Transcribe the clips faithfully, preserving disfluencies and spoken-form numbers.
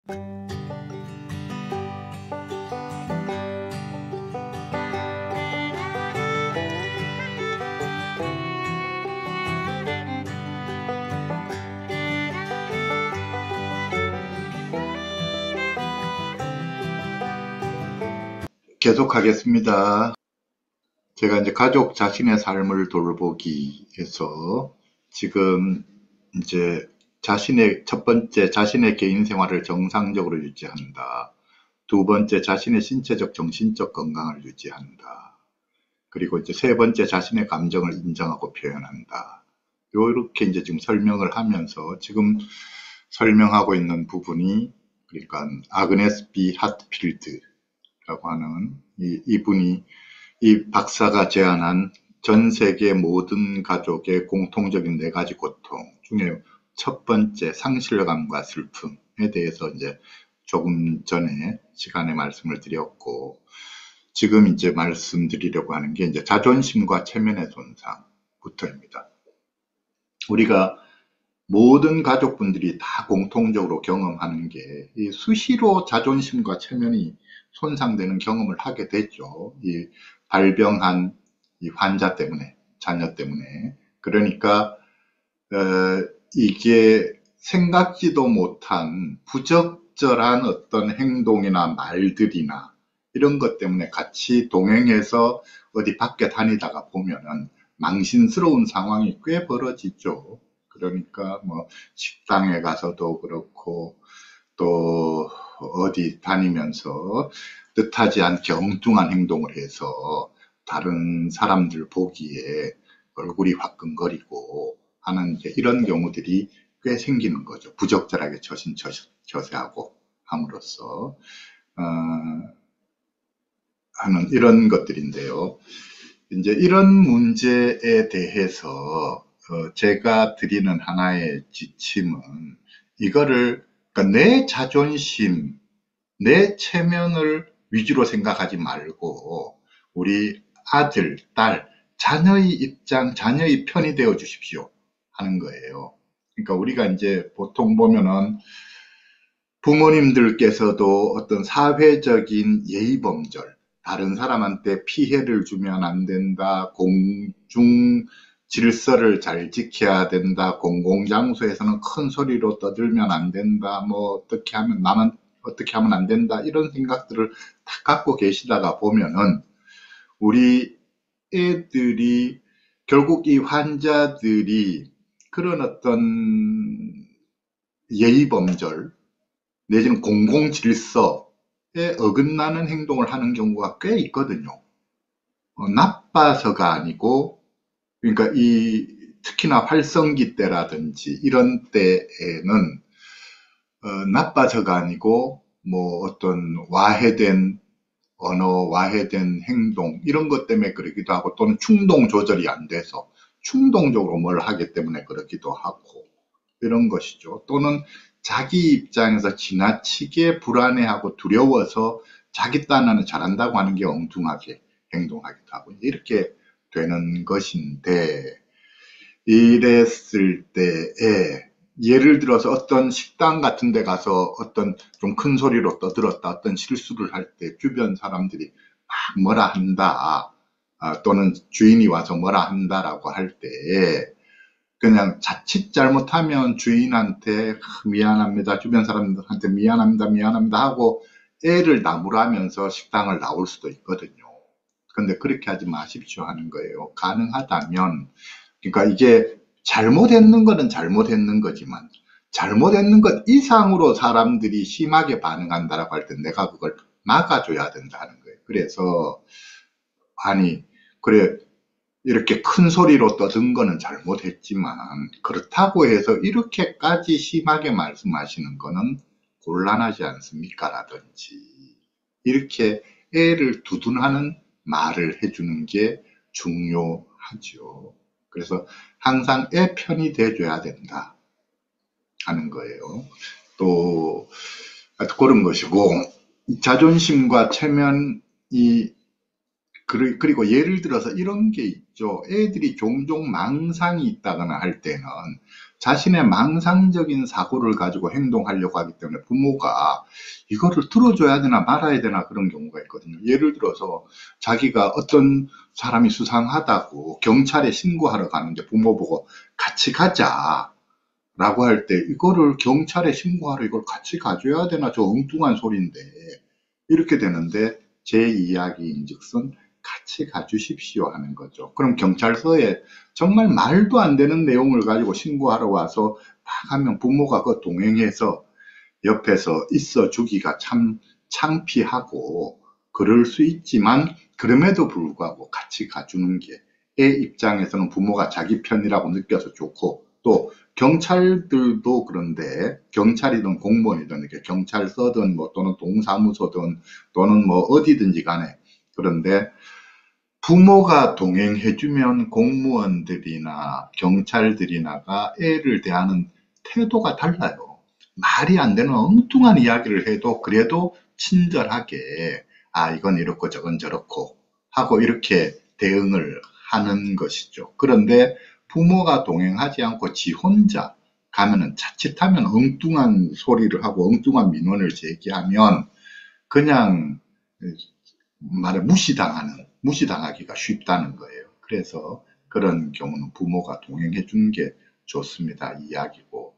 계속하겠습니다. 제가 이제 가족 자신의 삶을 돌보기에서 지금 이제 자신의 첫 번째 자신의 개인 생활을 정상적으로 유지한다. 두 번째 자신의 신체적 정신적 건강을 유지한다. 그리고 이제 세 번째 자신의 감정을 인정하고 표현한다. 요렇게 이제 지금 설명을 하면서 지금 설명하고 있는 부분이 그러니까 아그네스 비 핫필드라고 하는 이, 이분이 이 박사가 제안한 전 세계 모든 가족의 공통적인 네 가지 고통 중에 첫 번째 상실감과 슬픔에 대해서 이제 조금 전에 시간에 말씀을 드렸고, 지금 이제 말씀드리려고 하는 게 이제 자존심과 체면의 손상부터입니다. 우리가 모든 가족분들이 다 공통적으로 경험하는 게 이 수시로 자존심과 체면이 손상되는 경험을 하게 되죠. 이 발병한 이 환자 때문에, 자녀 때문에. 그러니까 어, 이게 생각지도 못한 부적절한 어떤 행동이나 말들이나 이런 것 때문에 같이 동행해서 어디 밖에 다니다가 보면은 망신스러운 상황이 꽤 벌어지죠. 그러니까 뭐 식당에 가서도 그렇고 또 어디 다니면서 뜻하지 않게 엉뚱한 행동을 해서 다른 사람들 보기에 얼굴이 화끈거리고 하는 이런 경우들이 꽤 생기는 거죠. 부적절하게 처신처세하고 함으로써 어, 하는 이런 것들인데요. 이제 이런 문제에 대해서 어, 제가 드리는 하나의 지침은 이거를 그러니까 내 자존심, 내 체면을 위주로 생각하지 말고 우리 아들, 딸, 자녀의 입장, 자녀의 편이 되어 주십시오 하는 거예요. 그러니까 우리가 이제 보통 보면은 부모님들께서도 어떤 사회적인 예의범절, 다른 사람한테 피해를 주면 안 된다, 공중 질서를 잘 지켜야 된다, 공공장소에서는 큰 소리로 떠들면 안 된다, 뭐 어떻게 하면 나는 어떻게 하면 안 된다, 이런 생각들을 다 갖고 계시다가 보면은 우리 애들이 결국 이 환자들이 그런 어떤 예의범절 내지는 공공질서에 어긋나는 행동을 하는 경우가 꽤 있거든요. 어, 나빠서가 아니고, 그러니까 이 특히나 활성기 때라든지 이런 때에는 어, 나빠서가 아니고 뭐 어떤 와해된 언어, 와해된 행동 이런 것 때문에 그러기도 하고, 또는 충동 조절이 안 돼서 충동적으로 뭘 하기 때문에 그러기도 하고 이런 것이죠. 또는 자기 입장에서 지나치게 불안해하고 두려워서 자기 딴에는 잘한다고 하는 게 엉뚱하게 행동하기도 하고 이렇게 되는 것인데, 이랬을 때에 예를 들어서 어떤 식당 같은 데 가서 어떤 좀 큰 소리로 떠들었다, 어떤 실수를 할 때 주변 사람들이 막 뭐라 한다, 아, 또는 주인이 와서 뭐라 한다라고 할 때 그냥 자칫 잘못하면 주인한테 미안합니다, 주변 사람들한테 미안합니다, 미안합니다 하고 애를 나무라면서 식당을 나올 수도 있거든요. 근데 그렇게 하지 마십시오 하는 거예요. 가능하다면. 그러니까 이게 잘못했는 거는 잘못했는 거지만 잘못했는 것 이상으로 사람들이 심하게 반응한다라고 할 때 내가 그걸 막아줘야 된다는 거예요. 그래서 아니 그래 이렇게 큰 소리로 떠든 거는 잘못했지만 그렇다고 해서 이렇게까지 심하게 말씀하시는 거는 곤란하지 않습니까? 라든지 이렇게 애를 두둔하는 말을 해주는 게 중요하죠. 그래서 항상 애 편이 돼줘야 된다 하는 거예요. 또 그런 것이고, 자존심과 체면이 그리고 예를 들어서 이런 게 있죠. 애들이 종종 망상이 있다거나 할 때는 자신의 망상적인 사고를 가지고 행동하려고 하기 때문에 부모가 이거를 들어줘야 되나 말아야 되나 그런 경우가 있거든요. 예를 들어서 자기가 어떤 사람이 수상하다고 경찰에 신고하러 가는데 부모 보고 같이 가자 라고 할 때 이거를 경찰에 신고하러 이걸 같이 가줘야 되나, 저 엉뚱한 소리인데, 이렇게 되는데 제 이야기인즉슨 같이 가주십시오 하는 거죠. 그럼 경찰서에 정말 말도 안 되는 내용을 가지고 신고하러 와서 막 하면 부모가 그 동행해서 옆에서 있어 주기가 참 창피하고 그럴 수 있지만, 그럼에도 불구하고 같이 가주는 게 애 입장에서는 부모가 자기 편이라고 느껴서 좋고, 또 경찰들도 그런데, 경찰이든 공무원이든 이렇게 경찰서든 뭐 또는 동사무소든 또는 뭐 어디든지 간에, 그런데 부모가 동행해주면 공무원들이나 경찰들이나가 애를 대하는 태도가 달라요. 말이 안 되는 엉뚱한 이야기를 해도 그래도 친절하게, 아 이건 이렇고 저건 저렇고 하고 이렇게 대응을 하는 것이죠. 그런데 부모가 동행하지 않고 지 혼자 가면은, 자칫하면 엉뚱한 소리를 하고 엉뚱한 민원을 제기하면 그냥 말에 무시당하는, 무시당하기가 쉽다는 거예요. 그래서 그런 경우는 부모가 동행해 주는 게 좋습니다. 이야기고,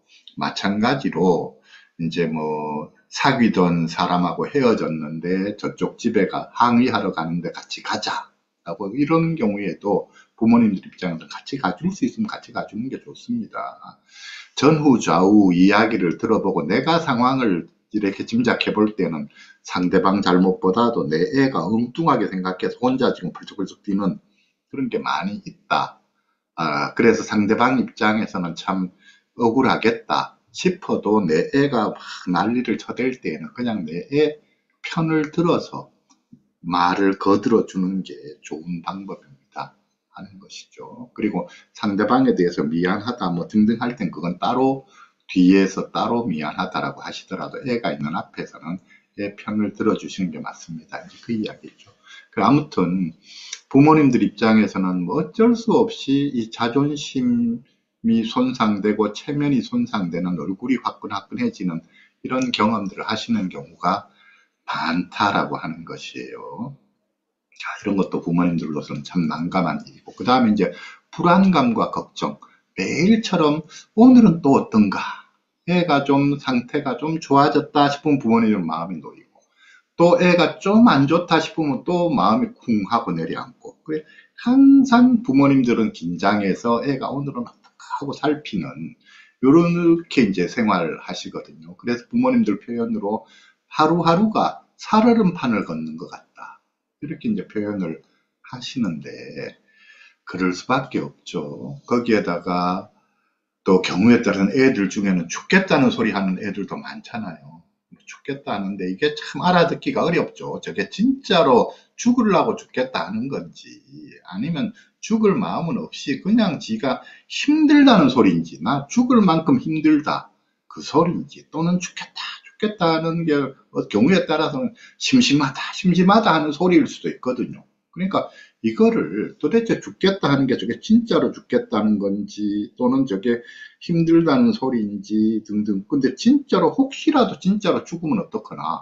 마찬가지로 이제 뭐 사귀던 사람하고 헤어졌는데 저쪽 집에 가 항의하러 가는데 같이 가자 라고 이런 경우에도 부모님들 입장에서 같이 가줄 수 있으면 같이 가주는 게 좋습니다. 전후 좌우 이야기를 들어보고 내가 상황을 이렇게 짐작해 볼 때는 상대방 잘못보다도 내 애가 엉뚱하게 생각해서 혼자 지금 펄쩍펄쩍 뛰는 그런 게 많이 있다. 아, 그래서 상대방 입장에서는 참 억울하겠다 싶어도 내 애가 막 난리를 쳐댈 때에는 그냥 내 애 편을 들어서 말을 거들어 주는 게 좋은 방법입니다 하는 것이죠. 그리고 상대방에 대해서 미안하다 뭐 등등 할 땐 그건 따로, 뒤에서 따로 미안하다라고 하시더라도 애가 있는 앞에서는 애 편을 들어주시는 게 맞습니다. 그 이야기죠. 그 아무튼 부모님들 입장에서는 뭐 어쩔 수 없이 이 자존심이 손상되고 체면이 손상되는, 얼굴이 화끈화끈해지는 이런 경험들을 하시는 경우가 많다라고 하는 것이에요. 자, 이런 것도 부모님들로서는 참 난감한 일이고, 그 다음에 이제 불안감과 걱정. 매일처럼 오늘은 또 어떤가? 애가 좀 상태가 좀 좋아졌다 싶으면 부모님은 마음이 놓이고, 또 애가 좀 안 좋다 싶으면 또 마음이 쿵 하고 내려앉고, 그래 항상 부모님들은 긴장해서 애가 오늘은 어떨까 하고 살피는, 요렇게 이제 생활을 하시거든요. 그래서 부모님들 표현으로 하루하루가 살얼음판을 걷는 것 같다, 이렇게 이제 표현을 하시는데, 그럴 수밖에 없죠. 거기에다가 또 경우에 따라서는 애들 중에는 죽겠다는 소리 하는 애들도 많잖아요. 죽겠다 하는데 이게 참 알아듣기가 어렵죠. 저게 진짜로 죽으려고 죽겠다 하는 건지, 아니면 죽을 마음은 없이 그냥 지가 힘들다는 소리인지, 나 죽을 만큼 힘들다 그 소리인지, 또는 죽겠다 죽겠다 하는 게 경우에 따라서는 심심하다 심심하다 하는 소리일 수도 있거든요. 그러니까 이거를 도대체 죽겠다 하는 게 저게 진짜로 죽겠다는 건지, 또는 저게 힘들다는 소리인지 등등. 근데 진짜로 혹시라도 진짜로 죽으면 어떡하나,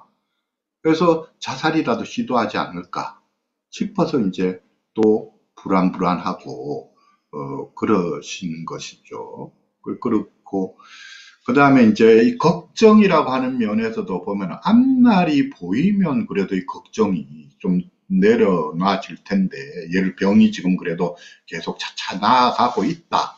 그래서 자살이라도 시도하지 않을까 싶어서 이제 또 불안불안하고 어, 그러신 것이죠. 그- 그렇고, 그 다음에 이제 이 걱정이라고 하는 면에서도 보면 앞날이 보이면 그래도 이 걱정이 좀 내려놔질 텐데, 예를 병이 지금 그래도 계속 차차 나아가고 있다,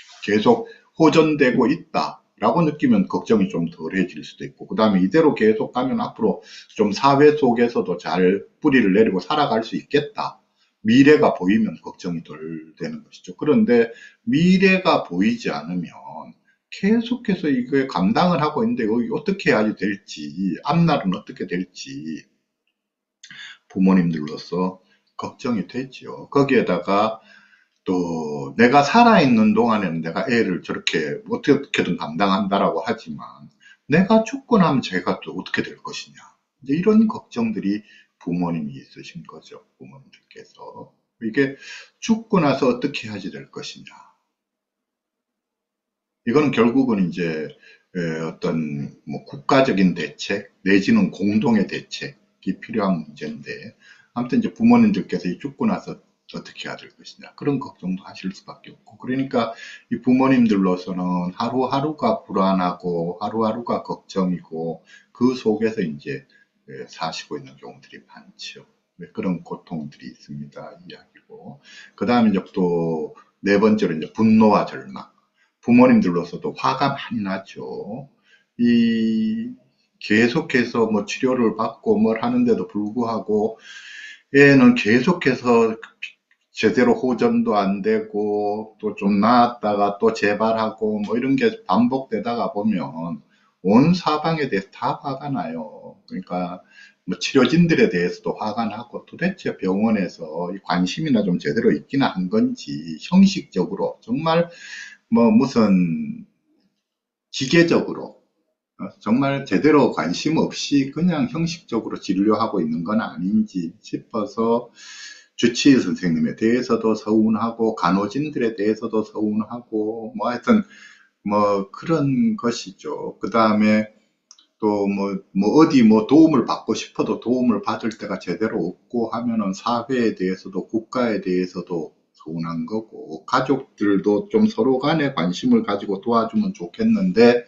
계속 호전되고 있다 라고 느끼면 걱정이 좀 덜해질 수도 있고, 그 다음에 이대로 계속 가면 앞으로 좀 사회 속에서도 잘 뿌리를 내리고 살아갈 수 있겠다, 미래가 보이면 걱정이 덜 되는 것이죠. 그런데 미래가 보이지 않으면 계속해서 이거에 감당을 하고 있는데 이거 어떻게 해야 될지, 앞날은 어떻게 될지 부모님들로서 걱정이 되죠. 거기에다가 또 내가 살아있는 동안에는 내가 애를 저렇게 어떻게든 감당한다라고 하지만, 내가 죽고 나면 제가 또 어떻게 될 것이냐, 이제 이런 걱정들이 부모님이 있으신 거죠. 부모님들께서 이게 죽고 나서 어떻게 해야지 될 것이냐, 이거는 결국은 이제 에, 어떤 뭐 국가적인 대책 내지는 공동의 대책이 필요한 문제인데, 아무튼 이제 부모님들께서 이 죽고 나서 어떻게 해야 될 것이냐 그런 걱정도 하실 수밖에 없고, 그러니까 이 부모님들로서는 하루하루가 불안하고 하루하루가 걱정이고 그 속에서 이제 에, 사시고 있는 경우들이 많죠. 네, 그런 고통들이 있습니다. 이야기고, 그 다음에 이제 또 네 번째로 이제 분노와 절망. 부모님들로서도 화가 많이 나죠. 이 계속해서 뭐 치료를 받고 뭘 하는데도 불구하고 애는 계속해서 제대로 호전도 안 되고 또 좀 나았다가 또 재발하고 뭐 이런 게 반복되다가 보면 온 사방에 대해서 다 화가 나요. 그러니까 뭐 치료진들에 대해서도 화가 나고, 도대체 병원에서 이 관심이나 좀 제대로 있기나 한 건지 형식적으로 정말 뭐 무슨 기계적으로 어, 정말 제대로 관심 없이 그냥 형식적으로 진료하고 있는 건 아닌지 싶어서 주치의 선생님에 대해서도 서운하고 간호진들에 대해서도 서운하고 뭐 하여튼 뭐 그런 것이죠. 그 다음에 또 뭐, 뭐 어디 뭐 도움을 받고 싶어도 도움을 받을 때가 제대로 없고 하면은 사회에 대해서도 국가에 대해서도 서운한 거고, 가족들도 좀 서로 간에 관심을 가지고 도와주면 좋겠는데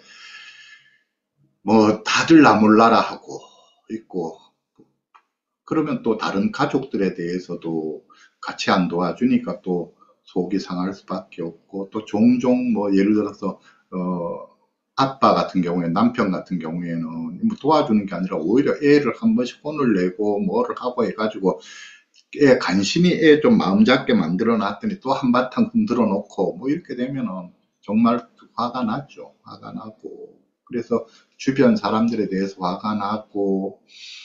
뭐 다들 나 몰라라 하고 있고, 그러면 또 다른 가족들에 대해서도 같이 안 도와주니까 또 속이 상할 수밖에 없고, 또 종종 뭐 예를 들어서 어 아빠 같은 경우에, 남편 같은 경우에는 뭐 도와주는 게 아니라 오히려 애를 한 번씩 혼을 내고 뭐를 하고 해가지고 애 간신히 애 좀 마음 잡게 만들어 놨더니 또 한바탕 흔들어 놓고 뭐 이렇게 되면은 정말 화가 나죠. 화가 나고, 그래서 주변 사람들에 대해서 화가 나고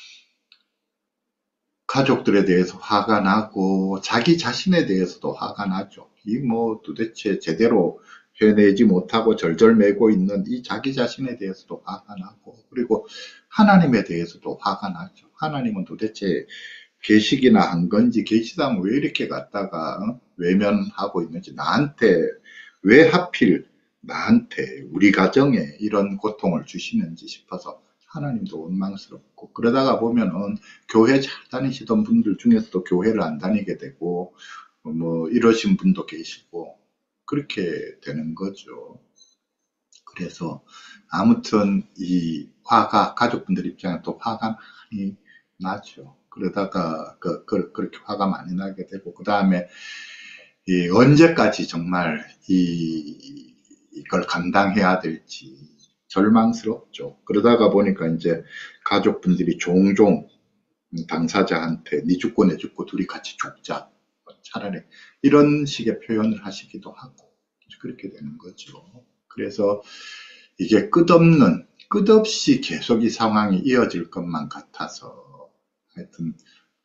가족들에 대해서 화가 나고 자기 자신에 대해서도 화가 나죠. 이 뭐 도대체 제대로 해내지 못하고 절절매고 있는 이 자기 자신에 대해서도 화가 나고, 그리고 하나님에 대해서도 화가 나죠. 하나님은 도대체 계시기나 한 건지, 계시다면 왜 이렇게 갖다가 어? 외면하고 있는지, 나한테 왜 하필 나한테 우리 가정에 이런 고통을 주시는지 싶어서 하나님도 원망스럽고, 그러다가 보면은 교회 잘 다니시던 분들 중에서도 교회를 안 다니게 되고 뭐 이러신 분도 계시고 그렇게 되는 거죠. 그래서 아무튼 이 화가, 가족분들 입장에 또 화가 많이 나죠. 그러다가 그, 그, 그렇게 화가 많이 나게 되고, 그 다음에 이 언제까지 정말 이 이걸 감당해야 될지 절망스럽죠. 그러다가 보니까 이제 가족분들이 종종 당사자한테 니 죽고 내 죽고 둘이 같이 죽자, 차라리 이런 식의 표현을 하시기도 하고 그렇게 되는 거죠. 그래서 이게 끝없는, 끝없이 계속 이 상황이 이어질 것만 같아서 하여튼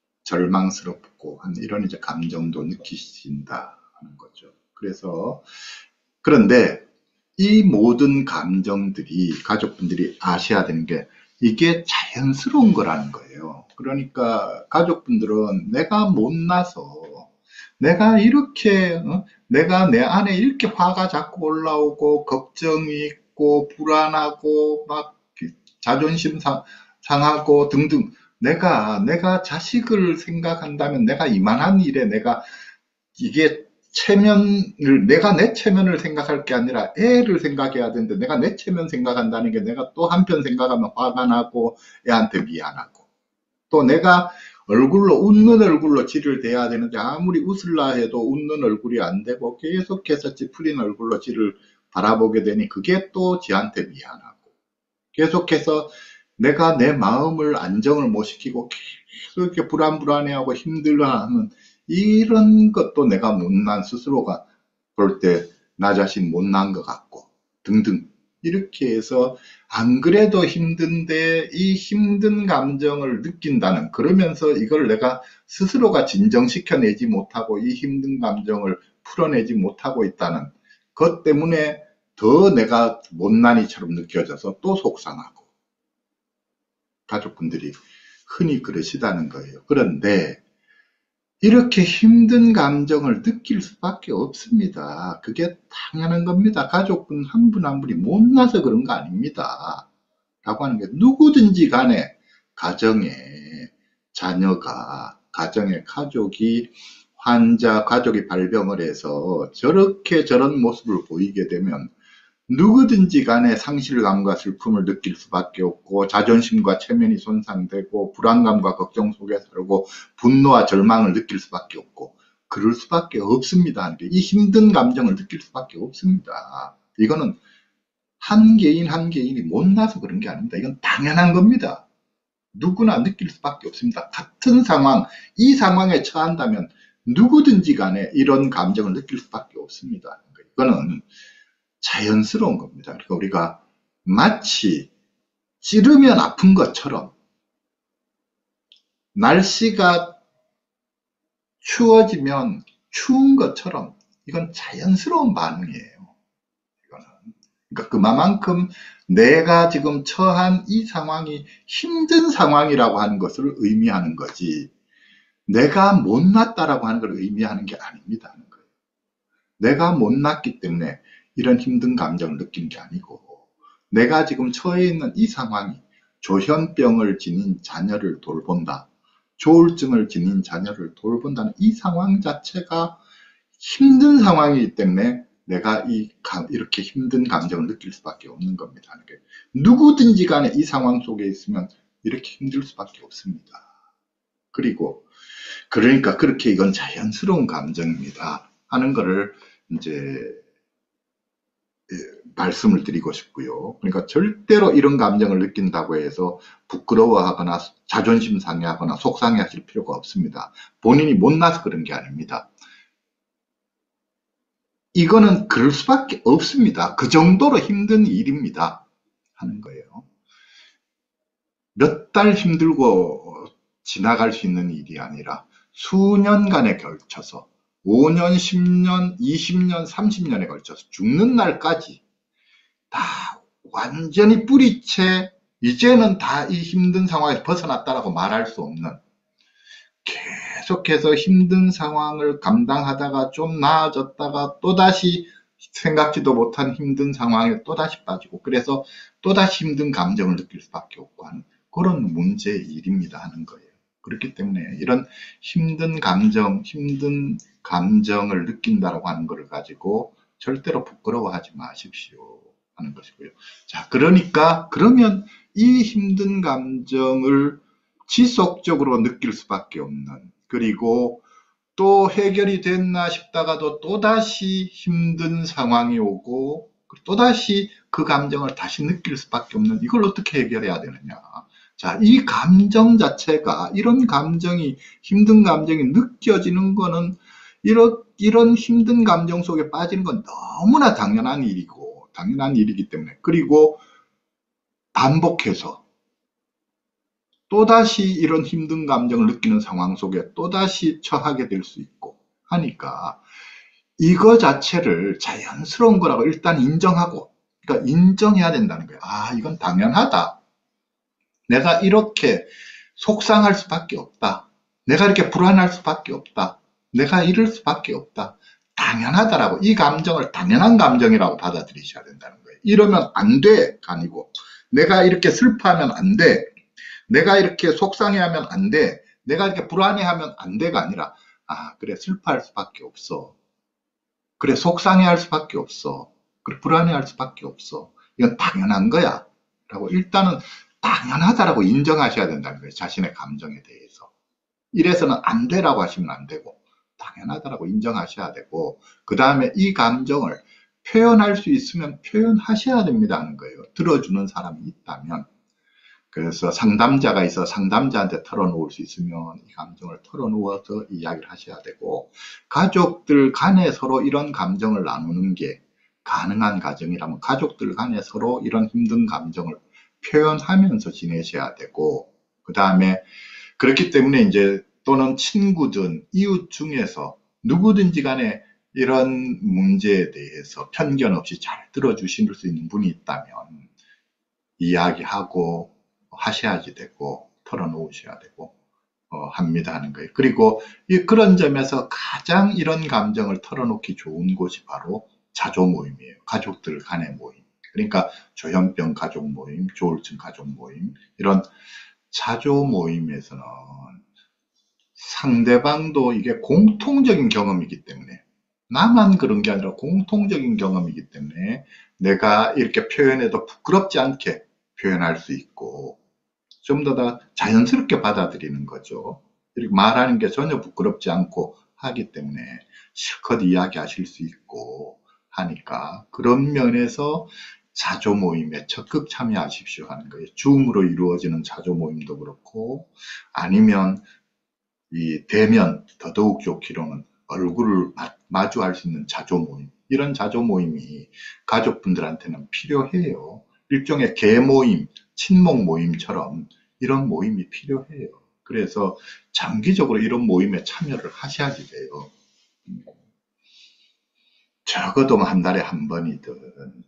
절망스럽고 한 이런 이제 감정도 느끼신다 하는 거죠. 그래서 그런데 이 모든 감정들이 가족분들이 아셔야 되는 게 이게 자연스러운 거라는 거예요. 그러니까 가족분들은 내가 못나서, 내가 이렇게 어? 내가 내 안에 이렇게 화가 자꾸 올라오고 걱정이 있고 불안하고 막 자존심 상, 상하고 등등, 내가 내가 자식을 생각한다면 내가 이만한 일에 내가 이게 체면을, 내가 내 체면을 생각할 게 아니라 애를 생각해야 되는데 내가 내 체면 생각한다는 게, 내가 또 한편 생각하면 화가 나고 애한테 미안하고, 또 내가 얼굴로, 웃는 얼굴로 지를 대야 되는데 아무리 웃을라 해도 웃는 얼굴이 안 되고 계속해서 찌푸린 얼굴로 지를 바라보게 되니 그게 또 지한테 미안하고, 계속해서 내가 내 마음을 안정을 못 시키고 계속 이렇게 불안불안해하고 힘들어하는 이런 것도 내가 못난, 스스로가 볼 때 나 자신 못난 것 같고 등등, 이렇게 해서 안 그래도 힘든데 이 힘든 감정을 느낀다는, 그러면서 이걸 내가 스스로가 진정시켜내지 못하고 이 힘든 감정을 풀어내지 못하고 있다는 것 때문에 더 내가 못난이처럼 느껴져서 또 속상하고, 가족분들이 흔히 그러시다는 거예요. 그런데 이렇게 힘든 감정을 느낄 수밖에 없습니다. 그게 당연한 겁니다. 가족분 한 분 한 분이 못나서 그런 거 아닙니다. 라고 하는 게 누구든지 간에 가정에 자녀가, 가정의 가족이 환자, 가족이 발병을 해서 저렇게 저런 모습을 보이게 되면 누구든지 간에 상실감과 슬픔을 느낄 수밖에 없고 자존심과 체면이 손상되고 불안감과 걱정 속에 살고 분노와 절망을 느낄 수밖에 없고 그럴 수밖에 없습니다. 이 힘든 감정을 느낄 수밖에 없습니다. 이거는 한 개인 한 개인이 못나서 그런 게 아닙니다. 이건 당연한 겁니다. 누구나 느낄 수밖에 없습니다. 같은 상황, 이 상황에 처한다면 누구든지 간에 이런 감정을 느낄 수밖에 없습니다. 이거는 자연스러운 겁니다. 그러니까 우리가 마치 찌르면 아픈 것처럼 날씨가 추워지면 추운 것처럼 이건 자연스러운 반응이에요. 이거는. 그러니까 그만큼 내가 지금 처한 이 상황이 힘든 상황이라고 하는 것을 의미하는 거지 내가 못났다라고 하는 걸 의미하는 게 아닙니다. 하는 거예요. 내가 못났기 때문에 이런 힘든 감정을 느낀 게 아니고 내가 지금 처해 있는 이 상황이 조현병을 지닌 자녀를 돌본다. 조울증을 지닌 자녀를 돌본다는 이 상황 자체가 힘든 상황이기 때문에 내가 이 이렇게 힘든 감정을 느낄 수밖에 없는 겁니다. 누구든지 간에 이 상황 속에 있으면 이렇게 힘들 수밖에 없습니다. 그리고 그러니까 그렇게 이건 자연스러운 감정입니다 하는 거를 이제 말씀을 드리고 싶고요. 그러니까 절대로 이런 감정을 느낀다고 해서 부끄러워하거나 자존심 상해하거나 속상해 하실 필요가 없습니다. 본인이 못나서 그런 게 아닙니다. 이거는 그럴 수밖에 없습니다. 그 정도로 힘든 일입니다. 하는 거예요. 몇 달 힘들고 지나갈 수 있는 일이 아니라 수년간에 걸쳐서 오 년, 십 년, 이십 년, 삼십 년에 걸쳐서 죽는 날까지 다 완전히 뿌리채 이제는 다 이 힘든 상황에서 벗어났다라고 말할 수 없는 계속해서 힘든 상황을 감당하다가 좀 나아졌다가 또다시 생각지도 못한 힘든 상황에 또다시 빠지고 그래서 또다시 힘든 감정을 느낄 수밖에 없고 하는 그런 문제의 일입니다 하는 거예요. 그렇기 때문에 이런 힘든 감정, 힘든 감정을 느낀다라고 하는 것을 가지고 절대로 부끄러워하지 마십시오 하는 것이고요. 자, 그러니까 그러면 이 힘든 감정을 지속적으로 느낄 수밖에 없는 그리고 또 해결이 됐나 싶다가도 또다시 힘든 상황이 오고 또다시 그 감정을 다시 느낄 수밖에 없는 이걸 어떻게 해결해야 되느냐. 자, 이 감정 자체가 이런 감정이 힘든 감정이 느껴지는 거는 이런, 이런 힘든 감정 속에 빠지는 건 너무나 당연한 일이고 당연한 일이기 때문에 그리고 반복해서 또다시 이런 힘든 감정을 느끼는 상황 속에 또다시 처하게 될 수 있고 하니까 이거 자체를 자연스러운 거라고 일단 인정하고 그러니까 인정해야 된다는 거예요. 아, 이건 당연하다. 내가 이렇게 속상할 수밖에 없다. 내가 이렇게 불안할 수밖에 없다. 내가 이럴 수밖에 없다. 당연하다라고 이 감정을 당연한 감정이라고 받아들이셔야 된다는 거예요. 이러면 안 돼. 아니고 내가 이렇게 슬퍼하면 안 돼. 내가 이렇게 속상해하면 안 돼. 내가 이렇게 불안해하면 안 돼가 아니라 아 그래 슬퍼할 수밖에 없어. 그래 속상해할 수밖에 없어. 그래 불안해할 수밖에 없어. 이건 당연한 거야. 라고 일단은 당연하다라고 인정하셔야 된다는 거예요. 자신의 감정에 대해서. 이래서는 안 되라고 하시면 안 되고 당연하다라고 인정하셔야 되고 그 다음에 이 감정을 표현할 수 있으면 표현하셔야 됩니다 하는 거예요. 들어주는 사람이 있다면 그래서 상담자가 있어 상담자한테 털어놓을 수 있으면 이 감정을 털어놓아서 이야기를 하셔야 되고 가족들 간에 서로 이런 감정을 나누는 게 가능한 가정이라면 가족들 간에 서로 이런 힘든 감정을 표현하면서 지내셔야 되고 그 다음에 그렇기 때문에 이제 또는 친구든 이웃 중에서 누구든지 간에 이런 문제에 대해서 편견 없이 잘 들어주실 수 있는 분이 있다면 이야기하고 하셔야지 되고 털어놓으셔야 되고 어, 합니다 하는 거예요. 그리고 이 그런 점에서 가장 이런 감정을 털어놓기 좋은 곳이 바로 자조 모임이에요. 가족들 간의 모임. 그러니까 조현병 가족 모임, 조울증 가족 모임, 이런 자조 모임에서는 상대방도 이게 공통적인 경험이기 때문에, 나만 그런 게 아니라 공통적인 경험이기 때문에 내가 이렇게 표현해도 부끄럽지 않게 표현할 수 있고 좀 더 다 자연스럽게 받아들이는 거죠. 이렇게 말하는 게 전혀 부끄럽지 않고 하기 때문에 실컷 이야기하실 수 있고 하니까, 그런 면에서 자조 모임에 적극 참여하십시오 하는 거예요. 줌으로 이루어지는 자조 모임도 그렇고, 아니면 이 대면, 더더욱 좋기로는 얼굴을 마주할 수 있는 자조 모임, 이런 자조 모임이 가족분들한테는 필요해요. 일종의 계모임, 친목 모임처럼 이런 모임이 필요해요. 그래서 장기적으로 이런 모임에 참여를 하셔야지 돼요. 적어도 한 달에 한 번이든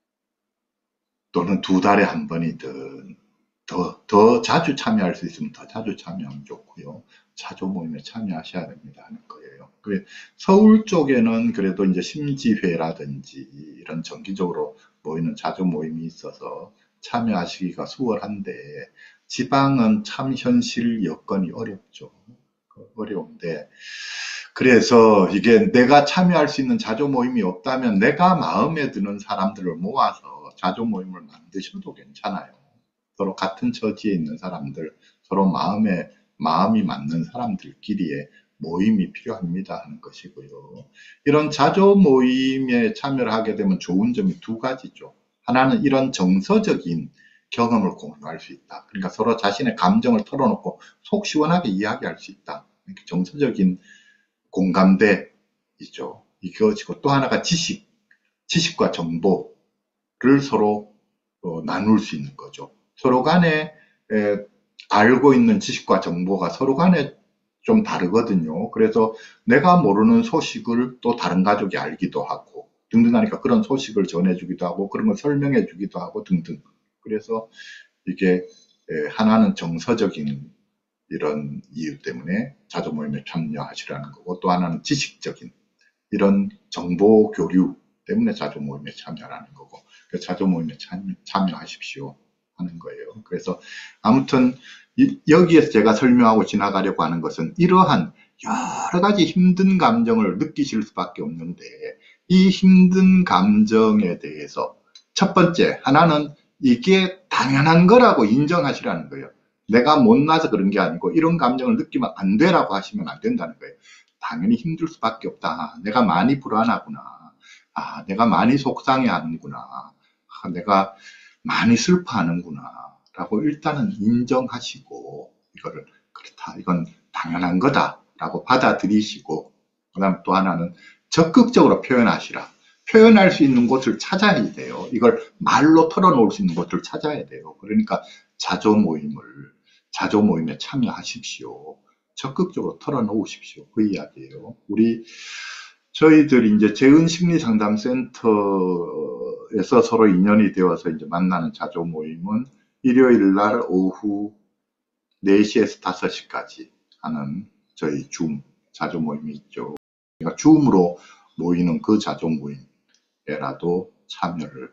또는 두 달에 한 번이든 더, 더 자주 참여할 수 있으면 더 자주 참여하면 좋고요. 자조 모임에 참여하셔야 됩니다 하는 거예요. 그 서울 쪽에는 그래도 이제 심지회라든지 이런 정기적으로 모이는 자조 모임이 있어서 참여하시기가 수월한데, 지방은 참 현실 여건이 어렵죠. 어려운데, 그래서 이게 내가 참여할 수 있는 자조 모임이 없다면 내가 마음에 드는 사람들을 모아서 자조 모임을 만드셔도 괜찮아요. 서로 같은 처지에 있는 사람들, 서로 마음에, 마음이 맞는 사람들끼리의 모임이 필요합니다 하는 것이고요. 이런 자조 모임에 참여를 하게 되면 좋은 점이 두 가지죠. 하나는 이런 정서적인 경험을 공유할 수 있다. 그러니까 서로 자신의 감정을 털어놓고 속 시원하게 이야기할 수 있다. 이렇게 정서적인 공감대이죠. 이것이고, 또 하나가 지식, 지식과 정보를 서로 어, 나눌 수 있는 거죠. 서로 간에 에, 알고 있는 지식과 정보가 서로 간에 좀 다르거든요. 그래서 내가 모르는 소식을 또 다른 가족이 알기도 하고 등등 하니까 그런 소식을 전해주기도 하고 그런 걸 설명해 주기도 하고 등등. 그래서 이게 에, 하나는 정서적인 이런 이유 때문에 자조 모임에 참여하시라는 거고, 또 하나는 지식적인 이런 정보 교류 때문에 자조 모임에 참여하는 거고, 자조 모임에 참여, 참여하십시오 하는 거예요. 그래서 아무튼 이, 여기에서 제가 설명하고 지나가려고 하는 것은 이러한 여러 가지 힘든 감정을 느끼실 수밖에 없는데, 이 힘든 감정에 대해서 첫 번째 하나는 이게 당연한 거라고 인정하시라는 거예요. 내가 못나서 그런 게 아니고 이런 감정을 느끼면 안 되라고 하시면 안 된다는 거예요. 당연히 힘들 수밖에 없다. 내가 많이 불안하구나. 아, 내가 많이 속상해하는구나. 아, 내가 많이 슬퍼하는구나. 라고 일단은 인정하시고, 이거를 그렇다. 이건 당연한 거다. 라고 받아들이시고, 그 다음 또 하나는 적극적으로 표현하시라. 표현할 수 있는 곳을 찾아야 돼요. 이걸 말로 털어놓을 수 있는 곳을 찾아야 돼요. 그러니까 자조 모임을, 자조 모임에 참여하십시오. 적극적으로 털어놓으십시오. 그 이야기예요. 우리, 저희들이 이제 재은심리상담센터에서 서로 인연이 되어서 이제 만나는 자조 모임은 일요일 날 오후 네 시에서 다섯 시까지 하는 저희 줌 자조 모임이 있죠. 그러니까 줌으로 모이는 그 자조 모임에라도 참여를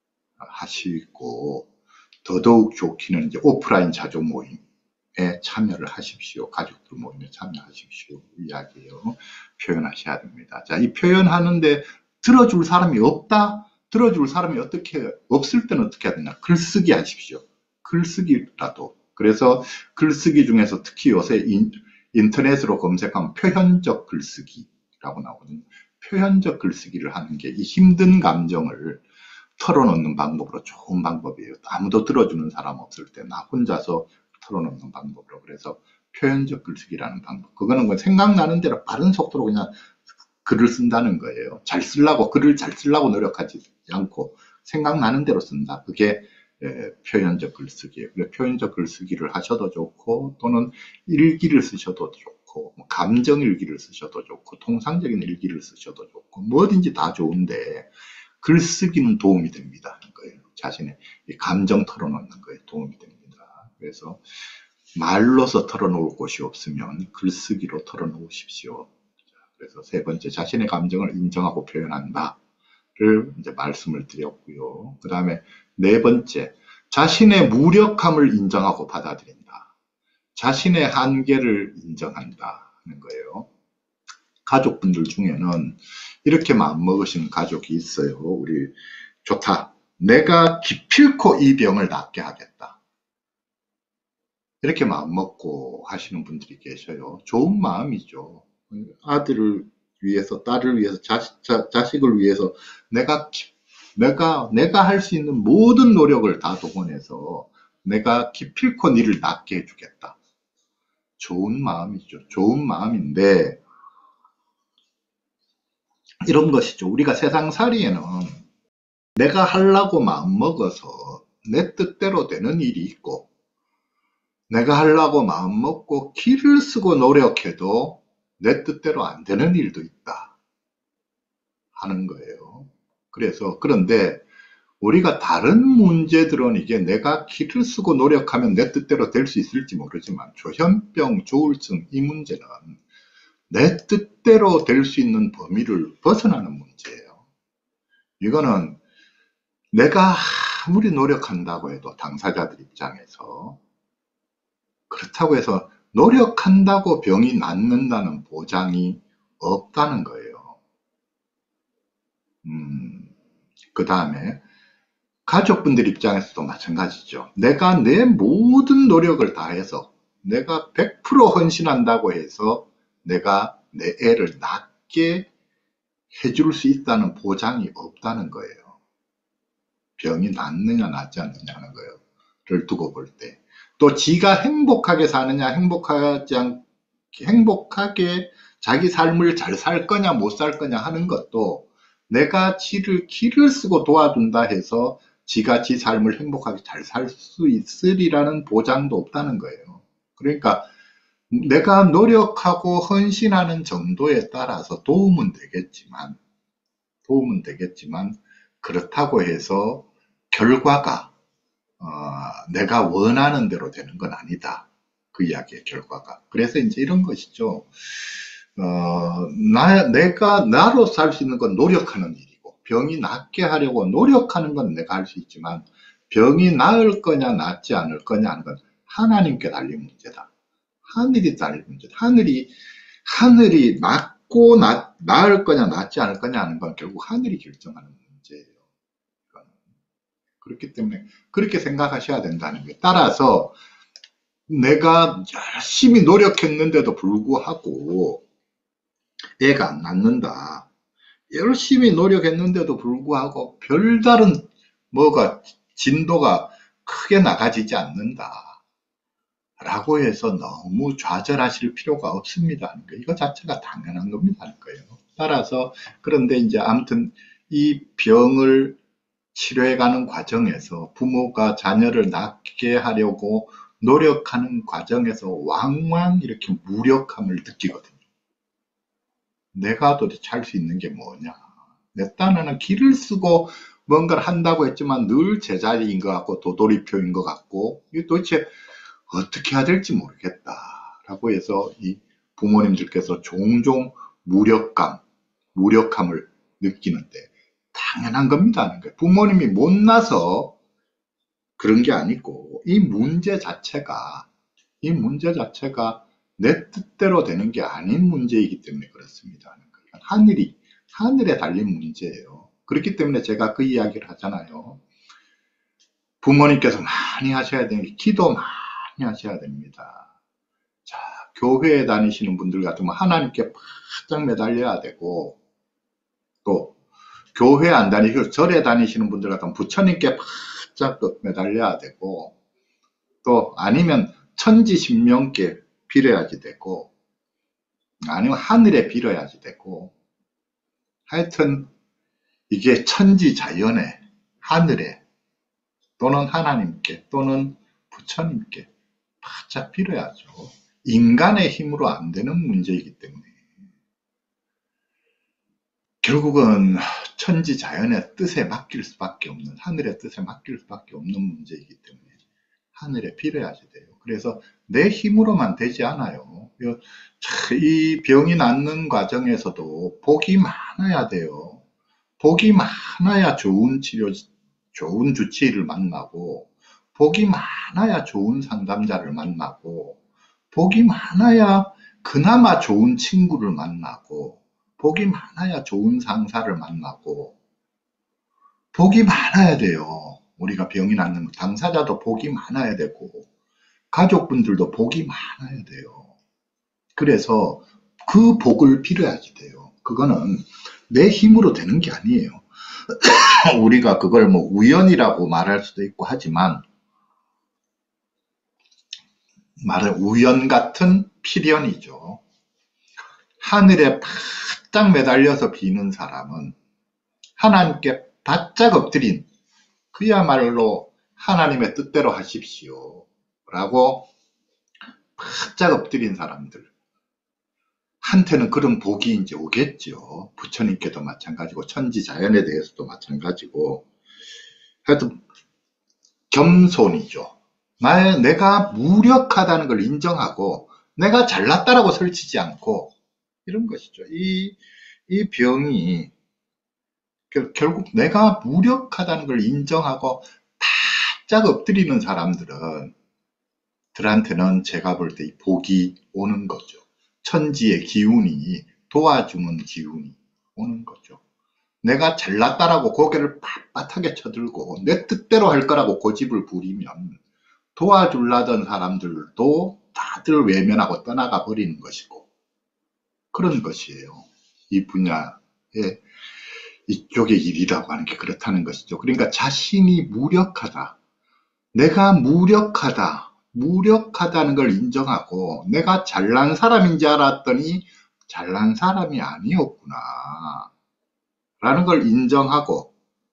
하시고, 더더욱 좋기는 이제 오프라인 자조 모임에 참여를 하십시오. 가족들 모임에 참여하십시오. 이야기예요. 표현하셔야 됩니다. 자, 이 표현하는데 들어줄 사람이 없다? 들어줄 사람이 어떻게, 없을 때는 어떻게 해야 되나? 글쓰기 하십시오. 글쓰기라도. 그래서 글쓰기 중에서 특히 요새 인, 인터넷으로 검색하면 표현적 글쓰기라고 나오거든요. 표현적 글쓰기를 하는 게 이 힘든 감정을 털어놓는 방법으로 좋은 방법이에요. 아무도 들어주는 사람 없을 때 나 혼자서 털어놓는 방법으로. 그래서 표현적 글쓰기라는 방법. 그거는 뭐 생각나는 대로 빠른 속도로 그냥 글을 쓴다는 거예요. 잘 쓰려고, 글을 잘 쓰려고 노력하지 않고 생각나는 대로 쓴다. 그게 예, 표현적 글쓰기예요. 그래서 표현적 글쓰기를 하셔도 좋고, 또는 일기를 쓰셔도 좋고, 뭐 감정 일기를 쓰셔도 좋고, 통상적인 일기를 쓰셔도 좋고, 뭐든지 다 좋은데 글쓰기는 도움이 됩니다. 거예요. 자신의 감정 털어놓는 거에 도움이 됩니다. 그래서 말로서 털어놓을 곳이 없으면 글쓰기로 털어놓으십시오. 그래서 세 번째, 자신의 감정을 인정하고 표현한다를 이제 말씀을 드렸고요. 그 다음에 네 번째, 자신의 무력함을 인정하고 받아들인다. 자신의 한계를 인정한다 하는 거예요. 가족분들 중에는 이렇게 마음먹으신 가족이 있어요. 우리 좋다. 내가 기필코 이 병을 낫게 하겠다. 이렇게 마음먹고 하시는 분들이 계셔요. 좋은 마음이죠. 아들을 위해서, 딸을 위해서, 자식, 자, 자식을 위해서 내가, 내가, 내가 할 수 있는 모든 노력을 다 동원해서 내가 기필코 니를 낫게 해주겠다. 좋은 마음이죠. 좋은 마음인데, 이런 것이죠. 우리가 세상살이에는 내가 하려고 마음먹어서 내 뜻대로 되는 일이 있고, 내가 하려고 마음먹고 기를 쓰고 노력해도 내 뜻대로 안 되는 일도 있다 하는 거예요. 그래서 그런데 우리가 다른 문제들은 이게 내가 기를 쓰고 노력하면 내 뜻대로 될 수 있을지 모르지만 조현병, 조울증 이 문제는 내 뜻대로 될 수 있는 범위를 벗어나는 문제예요. 이거는 내가 아무리 노력한다고 해도 당사자들 입장에서 그렇다고 해서 노력한다고 병이 낫는다는 보장이 없다는 거예요. 음, 그 다음에 가족분들 입장에서도 마찬가지죠. 내가 내 모든 노력을 다해서 내가 백 퍼센트 헌신한다고 해서 내가 내 애를 낫게 해줄 수 있다는 보장이 없다는 거예요. 병이 낫느냐 낫지 않느냐 하는 거예요.를 두고 볼 때. 또 지가 행복하게 사느냐 행복하지 않 행복하게 자기 삶을 잘 살 거냐 못 살 거냐 하는 것도 내가 지를 기를 쓰고 도와준다 해서 지가 지 삶을 행복하게 잘 살 수 있으리라는 보장도 없다는 거예요. 그러니까 내가 노력하고 헌신하는 정도에 따라서 도움은 되겠지만 도움은 되겠지만 그렇다고 해서 결과가 어, 내가 원하는 대로 되는 건 아니다. 그 이야기의 결과가. 그래서 이제 이런 것이죠. 어, 나, 내가 나로 살 수 있는 건 노력하는 일이고, 병이 낫게 하려고 노력하는 건 내가 할 수 있지만, 병이 나을 거냐, 낫지 않을 거냐 하는 건 하나님께 달린 문제다. 하늘이 달린 문제다. 하늘이, 하늘이 낫고 나, 나을 거냐, 낫지 않을 거냐 하는 건 결국 하늘이 결정하는 문제예요. 그렇기 때문에 그렇게 생각하셔야 된다는 거예요. 따라서 내가 열심히 노력했는데도 불구하고 애가 안 낳는다. 열심히 노력했는데도 불구하고 별다른 뭐가 진도가 크게 나가지지 않는다. 라고 해서 너무 좌절하실 필요가 없습니다. 이거 자체가 당연한 겁니다. 거예요. 따라서 그런데 이제 아무튼 이 병을 치료해가는 과정에서 부모가 자녀를 낫게 하려고 노력하는 과정에서 왕왕 이렇게 무력함을 느끼거든요. 내가 도대체 할 수 있는 게 뭐냐. 내 딴에는 기를 쓰고 뭔가를 한다고 했지만 늘 제자리인 것 같고 도돌이표인 것 같고 이게 도대체 어떻게 해야 될지 모르겠다 라고 해서 이 부모님들께서 종종 무력감, 무력함을 느끼는데 당연한 겁니다. 부모님이 못나서 그런 게 아니고 이 문제 자체가 이 문제 자체가 내 뜻대로 되는 게 아닌 문제이기 때문에 그렇습니다. 하늘이 하늘에 달린 문제예요. 그렇기 때문에 제가 그 이야기를 하잖아요. 부모님께서 많이 하셔야 되는 게 기도 많이 하셔야 됩니다. 자, 교회에 다니시는 분들 같으면 하나님께 바짝 매달려야 되고 또 교회 안 다니시고 절에 다니시는 분들 같으면 부처님께 바짝 매달려야 되고 또 아니면 천지신명께 빌어야지 되고 아니면 하늘에 빌어야지 되고 하여튼 이게 천지자연에 하늘에 또는 하나님께 또는 부처님께 바짝 빌어야죠. 인간의 힘으로 안 되는 문제이기 때문에 결국은 천지자연의 뜻에 맡길 수밖에 없는 하늘의 뜻에 맡길 수밖에 없는 문제이기 때문에 하늘에 빌어야지 돼요. 그래서 내 힘으로만 되지 않아요. 이 병이 낫는 과정에서도 복이 많아야 돼요. 복이 많아야 좋은 치료, 좋은 주치의를 만나고, 복이 많아야 좋은 상담자를 만나고, 복이 많아야 그나마 좋은 친구를 만나고, 복이 많아야 좋은 상사를 만나고, 복이 많아야 돼요. 우리가 병이 낫는 당사자도 복이 많아야 되고, 가족분들도 복이 많아야 돼요. 그래서 그 복을 빌어야지 돼요. 그거는 내 힘으로 되는 게 아니에요. 우리가 그걸 뭐 우연이라고 말할 수도 있고 하지만, 말은 우연 같은 필연이죠. 하늘에 바짝 매달려서 비는 사람은 하나님께 바짝 엎드린, 그야말로 하나님의 뜻대로 하십시오 라고 바짝 엎드린 사람들 한테는 그런 복이 이제 오겠죠. 부처님께도 마찬가지고 천지 자연에 대해서도 마찬가지고. 하여튼 겸손이죠. 나의, 내가 무력하다는 걸 인정하고 내가 잘났다라고 설치지 않고, 이런 것이죠. 이, 이 병이 결, 결국 내가 무력하다는 걸 인정하고 바짝 엎드리는 사람들은 들한테는 제가 볼 때 복이 오는 거죠. 천지의 기운이, 도와주는 기운이 오는 거죠. 내가 잘났다라고 고개를 빳빳하게 쳐들고 내 뜻대로 할 거라고 고집을 부리면 도와주려던 사람들도 다들 외면하고 떠나가 버리는 것이고, 그런 것이에요. 이 분야의 이쪽의 일이라고 하는 게 그렇다는 것이죠. 그러니까 자신이 무력하다, 내가 무력하다, 무력하다는 걸 인정하고 내가 잘난 사람인 줄 알았더니 잘난 사람이 아니었구나 라는 걸 인정하고,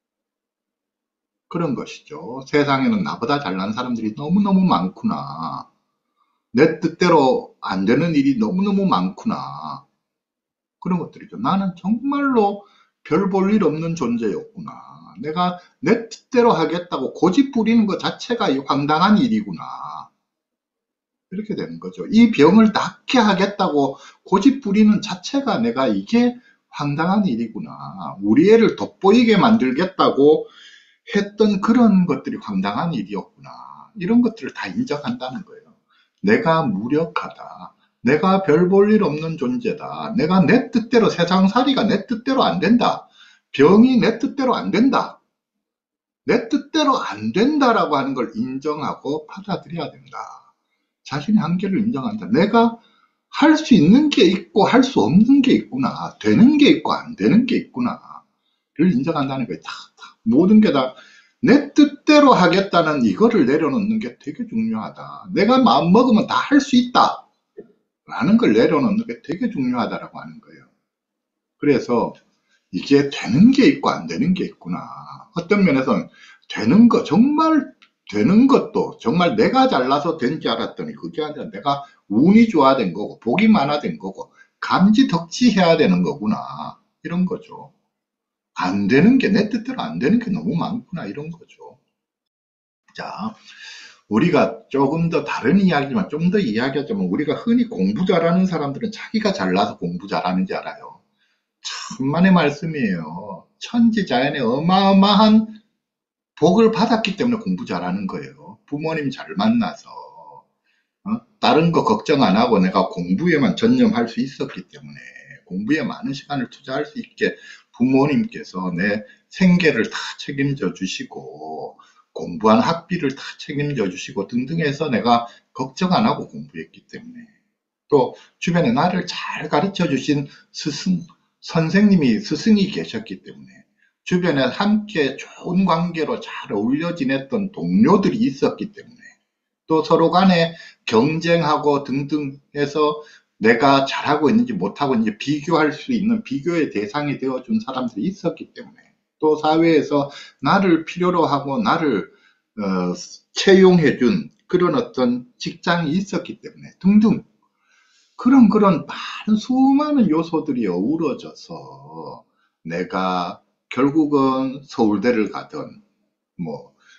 그런 것이죠. 세상에는 나보다 잘난 사람들이 너무너무 많구나, 내 뜻대로 안 되는 일이 너무너무 많구나, 그런 것들이죠. 나는 정말로 별 볼 일 없는 존재였구나, 내가 내 뜻대로 하겠다고 고집 부리는 것 자체가 황당한 일이구나, 이렇게 되는 거죠. 이 병을 낫게 하겠다고 고집 부리는 자체가 내가 이게 황당한 일이구나, 우리 애를 돋보이게 만들겠다고 했던 그런 것들이 황당한 일이었구나, 이런 것들을 다 인정한다는 거예요. 내가 무력하다, 내가 별 볼 일 없는 존재다, 내가 내 뜻대로, 세상살이가 내 뜻대로 안 된다, 병이 내 뜻대로 안 된다, 내 뜻대로 안 된다라고 하는 걸 인정하고 받아들여야 된다. 자신의 한계를 인정한다. 내가 할 수 있는 게 있고 할 수 없는 게 있구나, 되는 게 있고 안 되는 게 있구나 를 인정한다는 거예요. 다, 다, 모든 게 다 내 뜻대로 하겠다는 이거를 내려놓는 게 되게 중요하다. 내가 마음 먹으면 다 할 수 있다 라는 걸 내려놓는 게 되게 중요하다라고 하는 거예요. 그래서 이게 되는 게 있고 안 되는 게 있구나. 어떤 면에서는 되는 거, 정말 되는 것도 정말 내가 잘나서 된 줄 알았더니 그게 아니라 내가 운이 좋아 된 거고 복이 많아 된 거고 감지덕지해야 되는 거구나, 이런 거죠. 안 되는 게, 내 뜻대로 안 되는 게 너무 많구나, 이런 거죠. 자, 우리가 조금 더 다른 이야기지만 좀 더 이야기하자면, 우리가 흔히 공부 잘하는 사람들은 자기가 잘나서 공부 잘하는지 알아요. 천만의 말씀이에요. 천지자연의 어마어마한 복을 받았기 때문에 공부 잘하는 거예요. 부모님 잘 만나서 어? 다른 거 걱정 안 하고 내가 공부에만 전념할 수 있었기 때문에, 공부에 많은 시간을 투자할 수 있게 부모님께서 내 생계를 다 책임져 주시고 공부한 학비를 다 책임져 주시고 등등 해서 내가 걱정 안 하고 공부했기 때문에, 또 주변에 나를 잘 가르쳐 주신 스승, 선생님이, 스승이 계셨기 때문에, 주변에 함께 좋은 관계로 잘 어울려 지냈던 동료들이 있었기 때문에, 또 서로 간에 경쟁하고 등등 해서 내가 잘하고 있는지 못하고 있는지 비교할 수 있는 비교의 대상이 되어준 사람들이 있었기 때문에, 또 사회에서 나를 필요로 하고 나를 어, 채용해준 그런 어떤 직장이 있었기 때문에 등등, 그런 그런 많은 수많은 요소들이 어우러져서 내가 결국은 서울대를 가든 뭐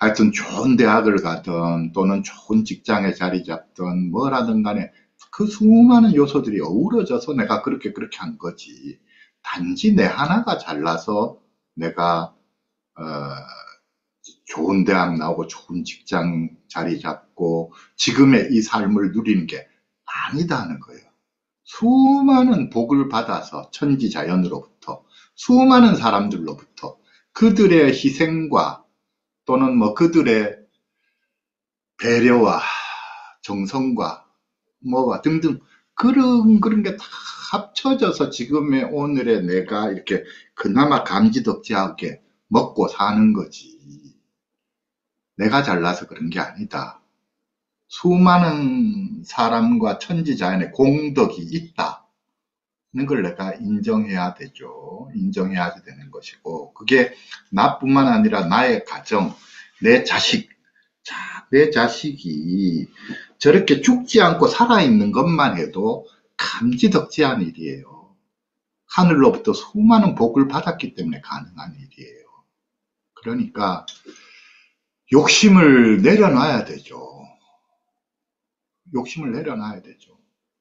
하여튼 좋은 대학을 가든 또는 좋은 직장에 자리 잡든 뭐라든 간에 그 수많은 요소들이 어우러져서 내가 그렇게 그렇게 한 거지. 단지 내 하나가 잘나서 내가 어, 좋은 대학 나오고 좋은 직장 자리 잡고 지금의 이 삶을 누리는 게 아니다는 거예요. 수많은 복을 받아서 천지자연으로부터 수많은 사람들로부터 그들의 희생과 또는 뭐 그들의 배려와 정성과 뭐와 등등 그런 그런 게 다 합쳐져서 지금의 오늘의 내가 이렇게 그나마 감지덕지하게 먹고 사는 거지. 내가 잘나서 그런 게 아니다. 수많은 사람과 천지자연의 공덕이 있다는 걸 내가 인정해야 되죠. 인정해야 되는 것이고 그게 나뿐만 아니라 나의 가정, 내 자식, 자, 내 자식이 저렇게 죽지 않고 살아있는 것만 해도 감지덕지한 일이에요. 하늘로부터 수많은 복을 받았기 때문에 가능한 일이에요. 그러니까 욕심을 내려놔야 되죠. 욕심을 내려놔야 되죠.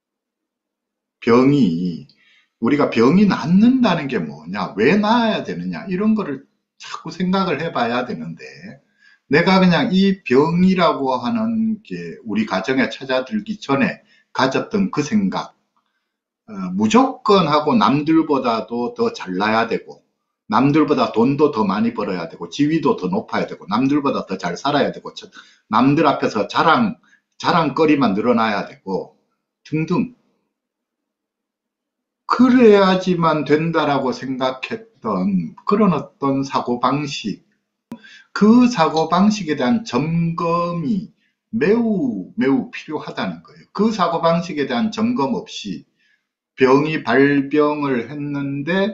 병이 우리가 병이 낫는다는 게 뭐냐, 왜 나아야 되느냐 이런 거를 자꾸 생각을 해봐야 되는데 내가 그냥 이 병이라고 하는 게 우리 가정에 찾아들기 전에 가졌던 그 생각, 어, 무조건 하고 남들보다도 더 잘나야 되고 남들보다 돈도 더 많이 벌어야 되고 지위도 더 높아야 되고 남들보다 더 잘 살아야 되고 남들 앞에서 자랑, 자랑거리만 늘어나야 되고 등등 그래야지만 된다라고 생각했던 그런 어떤 사고방식, 그 사고방식에 대한 점검이 매우 매우 필요하다는 거예요. 그 사고방식에 대한 점검 없이 병이 발병을 했는데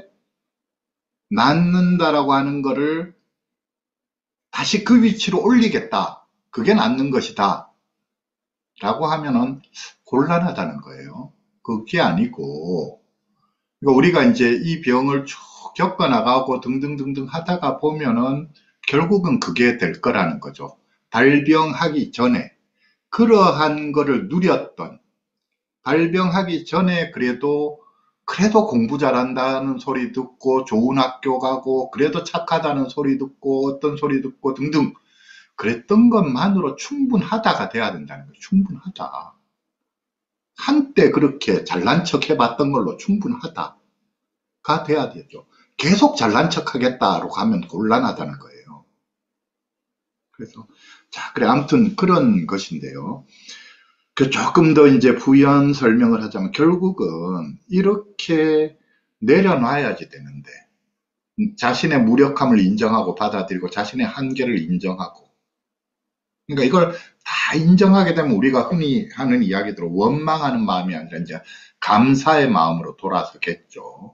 낫는다라고 하는 거를 다시 그 위치로 올리겠다. 그게 낫는 것이다. 라고 하면은 곤란하다는 거예요. 그게 아니고 그러니까 우리가 이제 이 병을 쭉 겪어나가고 등등등등 하다가 보면은 결국은 그게 될 거라는 거죠. 발병하기 전에 그러한 거를 누렸던, 발병하기 전에 그래도 그래도 공부 잘한다는 소리 듣고 좋은 학교 가고 그래도 착하다는 소리 듣고 어떤 소리 듣고 등등 그랬던 것만으로 충분하다가 돼야 된다는 거예요. 충분하다. 한때 그렇게 잘난 척 해봤던 걸로 충분하다가 돼야 되죠. 계속 잘난 척 하겠다로 가면 곤란하다는 거예요. 그래서, 자, 그래, 아무튼 그런 것인데요. 그 조금 더 이제 부연 설명을 하자면 결국은 이렇게 내려놔야지 되는데, 자신의 무력함을 인정하고 받아들이고 자신의 한계를 인정하고, 그러니까 이걸 다 인정하게 되면 우리가 흔히 하는 이야기대로 원망하는 마음이 아니라 이제 감사의 마음으로 돌아서겠죠.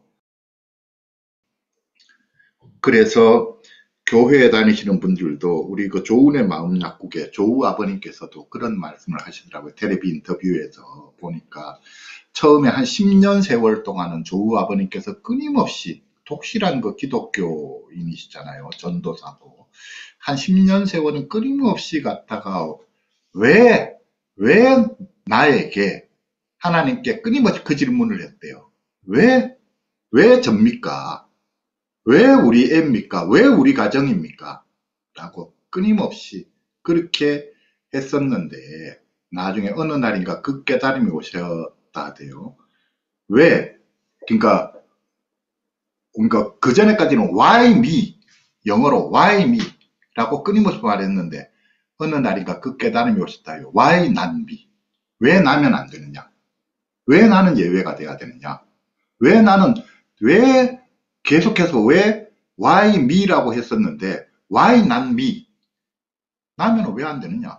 그래서 교회에 다니시는 분들도 우리 그 조은의 마음 약국에 조우 아버님께서도 그런 말씀을 하시더라고요. 텔레비 인터뷰에서 보니까 처음에 한 십 년 세월 동안은 조우 아버님께서 끊임없이 독실한 그 기독교인이시잖아요. 전도사고. 한 십 년 세월은 끊임없이 갔다가 왜, 왜 나에게 하나님께 끊임없이 그 질문을 했대요. 왜, 왜 접니까? 왜 우리 애입니까? 왜 우리 가정입니까? 라고 끊임없이 그렇게 했었는데 나중에 어느 날인가 그 깨달음이 오셨다 하대요. 왜? 그러니까, 그러니까 그 전에까지는 why me? 영어로 why me? 라고 끊임없이 말했는데 어느 날인가 그 깨달음이 오셨다요. why not me? 왜 나면 안 되느냐? 왜 나는 예외가 돼야 되느냐? 왜 나는, 왜 계속해서 왜 why me라고 했었는데 why not me? 나면 왜 안 되느냐?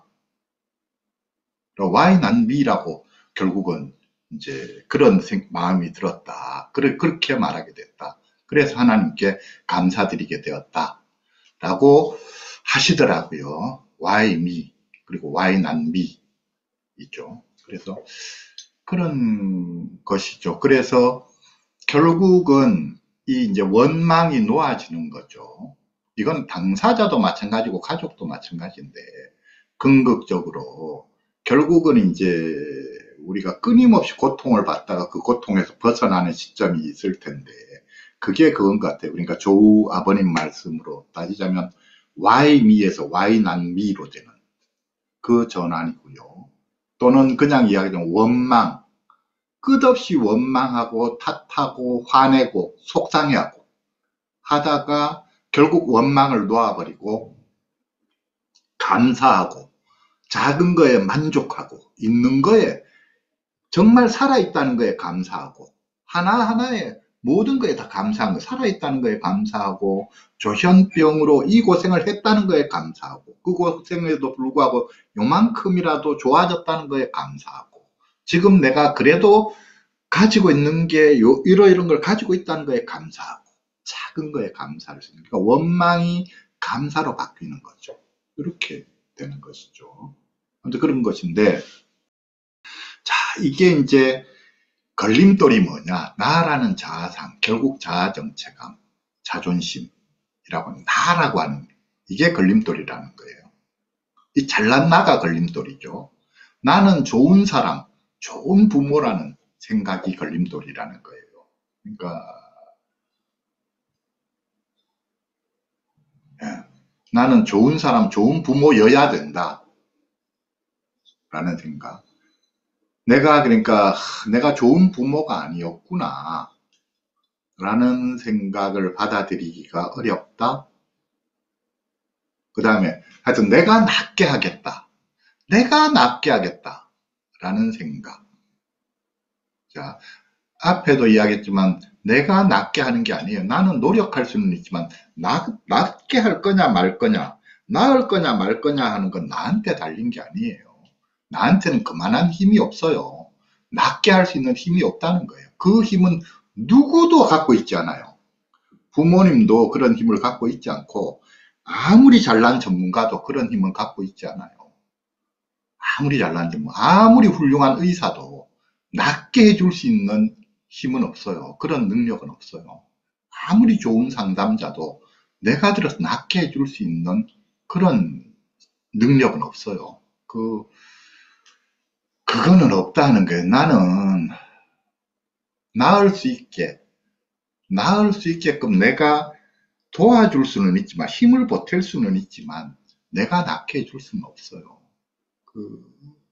why not me라고 결국은 이제 그런 생, 마음이 들었다. 그래, 그렇게 말하게 됐다. 그래서 하나님께 감사드리게 되었다. 라고 하시더라고요. why me? 그리고 why not me? 있죠. 그래서 그런 것이죠. 그래서 결국은 이 이제 원망이 놓아지는 거죠. 이건 당사자도 마찬가지고 가족도 마찬가지인데, 궁극적으로 결국은 이제 우리가 끊임없이 고통을 받다가 그 고통에서 벗어나는 시점이 있을 텐데, 그게 그건 것 같아요. 그러니까 조우 아버님 말씀으로 따지자면 why me에서 why not me로 되는 그 전환이고요. 또는 그냥 이야기하면 원망, 끝없이 원망하고 탓하고 화내고 속상해하고 하다가 결국 원망을 놓아버리고 감사하고 작은 거에 만족하고 있는 거에 정말 살아있다는 거에 감사하고 하나하나에 모든 거에 다 감사한 거, 살아있다는 거에 감사하고 조현병으로 이 고생을 했다는 거에 감사하고 그 고생에도 불구하고 요만큼이라도 좋아졌다는 거에 감사하고 지금 내가 그래도 가지고 있는 게 요, 이러이런 걸 가지고 있다는 거에 감사하고 작은 거에 감사를 쓰는 그러니까 원망이 감사로 바뀌는 거죠. 이렇게 되는 것이죠. 근데 그런 것인데 자 이게 이제 걸림돌이 뭐냐? 나라는 자아상, 결국 자아정체감, 자존심이라고 하는 나라고 하는 이게 걸림돌이라는 거예요. 이 잘난 나가 걸림돌이죠. 나는 좋은 사람, 좋은 부모라는 생각이 걸림돌이라는 거예요. 그러니까 예, 나는 좋은 사람, 좋은 부모여야 된다 라는 생각. 내가 그러니까 내가 좋은 부모가 아니었구나 라는 생각을 받아들이기가 어렵다. 그 다음에 하여튼 내가 낫게 하겠다. 내가 낫게 하겠다 라는 생각. 자, 앞에도 이야기했지만 내가 낫게 하는 게 아니에요. 나는 노력할 수는 있지만 나, 낫게 할 거냐 말 거냐 나을 거냐 말 거냐 하는 건 나한테 달린 게 아니에요. 나한테는 그만한 힘이 없어요. 낫게 할 수 있는 힘이 없다는 거예요. 그 힘은 누구도 갖고 있지 않아요. 부모님도 그런 힘을 갖고 있지 않고 아무리 잘난 전문가도 그런 힘은 갖고 있지 않아요. 아무리 잘난 전문가, 아무리 훌륭한 의사도 낫게 해줄 수 있는 힘은 없어요. 그런 능력은 없어요. 아무리 좋은 상담자도 내가 들어서 낫게 해줄 수 있는 그런 능력은 없어요. 그, 그거는 없다는 거예요. 나는 나을 수 있게, 나을 수 있게끔 내가 도와줄 수는 있지만, 힘을 보탤 수는 있지만, 내가 낫게 해줄 수는 없어요. 그,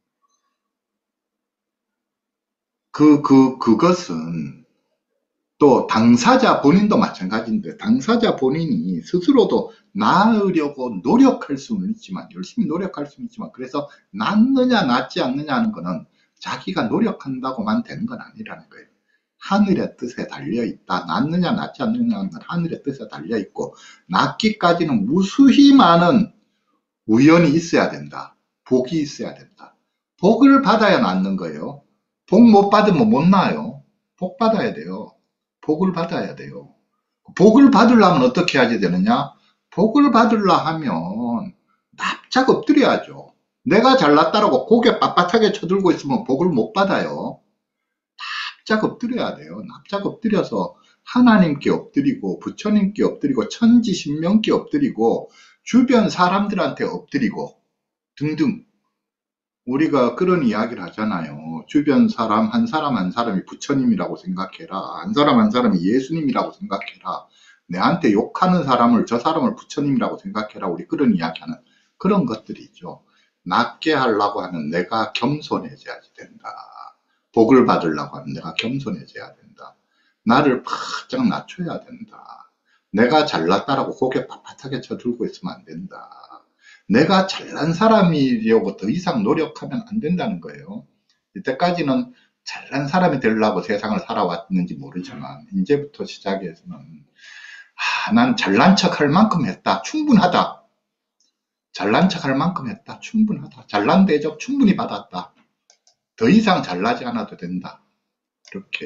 그, 그, 그것은 또 당사자 본인도 마찬가지인데, 당사자 본인이 스스로도 나으려고 노력할 수는 있지만, 열심히 노력할 수는 있지만, 그래서 낫느냐, 낫지 않느냐 하는 거는 자기가 노력한다고만 되는 건 아니라는 거예요. 하늘의 뜻에 달려있다. 낫느냐, 낫지 않느냐 하는 건 하늘의 뜻에 달려있고, 낫기까지는 무수히 많은 우연이 있어야 된다. 복이 있어야 된다. 복을 받아야 낫는 거예요. 복 못 받으면 못 나요. 복 받아야 돼요. 복을 받아야 돼요. 복을 받으려면 어떻게 해야 되느냐? 복을 받으려 하면 납작 엎드려야죠. 내가 잘났다라고 고개 빳빳하게 쳐들고 있으면 복을 못 받아요. 납작 엎드려야 돼요. 납작 엎드려서 하나님께 엎드리고 부처님께 엎드리고 천지신명께 엎드리고 주변 사람들한테 엎드리고 등등 우리가 그런 이야기를 하잖아요. 주변 사람 한 사람 한 사람이 부처님이라고 생각해라. 한 사람 한 사람이 예수님이라고 생각해라. 내한테 욕하는 사람을 저 사람을 부처님이라고 생각해라. 우리 그런 이야기하는 그런 것들이죠. 낫게 하려고 하는 내가 겸손해져야 된다. 복을 받으려고 하는 내가 겸손해져야 된다. 나를 바짝 낮춰야 된다. 내가 잘났다라고 고개 빳빳하게 쳐들고 있으면 안 된다. 내가 잘난 사람이려고 더 이상 노력하면 안 된다는 거예요. 이때까지는 잘난 사람이 되려고 세상을 살아왔는지 모르지만 이제부터 시작해서는 아, 난 잘난 척 할 만큼 했다. 충분하다. 잘난 척 할 만큼 했다. 충분하다. 잘난 대접 충분히 받았다. 더 이상 잘나지 않아도 된다. 그렇게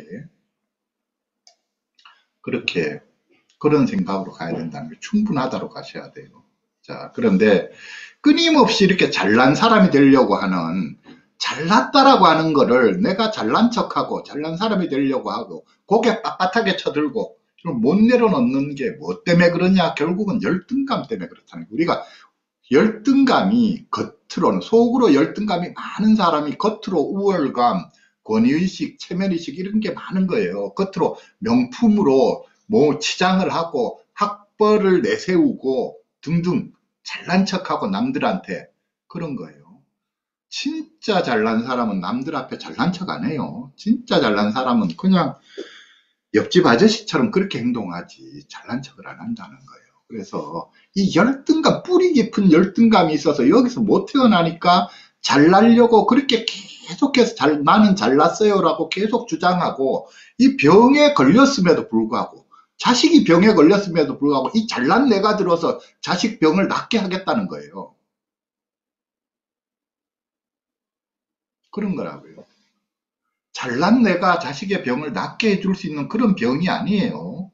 그렇게 그런 생각으로 가야 된다는 게 충분하다로 가셔야 돼요. 자, 그런데 끊임없이 이렇게 잘난 사람이 되려고 하는 잘났다라고 하는 거를 내가 잘난 척하고 잘난 사람이 되려고 하고 고개 빳빳하게 쳐들고 그럼 못 내려놓는 게 뭐 때문에 그러냐? 결국은 열등감 때문에 그렇다는 거예요. 우리가 열등감이 겉으로는, 속으로 열등감이 많은 사람이 겉으로 우월감, 권위의식, 체면의식 이런 게 많은 거예요. 겉으로 명품으로 뭐 치장을 하고 학벌을 내세우고 등등 잘난 척하고 남들한테 그런 거예요. 진짜 잘난 사람은 남들 앞에 잘난 척 안 해요. 진짜 잘난 사람은 그냥 옆집 아저씨처럼 그렇게 행동하지 잘난 척을 안 한다는 거예요. 그래서 이 열등감, 뿌리 깊은 열등감이 있어서 여기서 못 태어나니까 잘나려고 그렇게 계속해서 잘, 나는 잘났어요 라고 계속 주장하고, 이 병에 걸렸음에도 불구하고, 자식이 병에 걸렸음에도 불구하고 이 잘난 내가 들어서 자식 병을 낫게 하겠다는 거예요. 그런 거라고요. 잘난 내가 자식의 병을 낫게 해줄 수 있는 그런 병이 아니에요.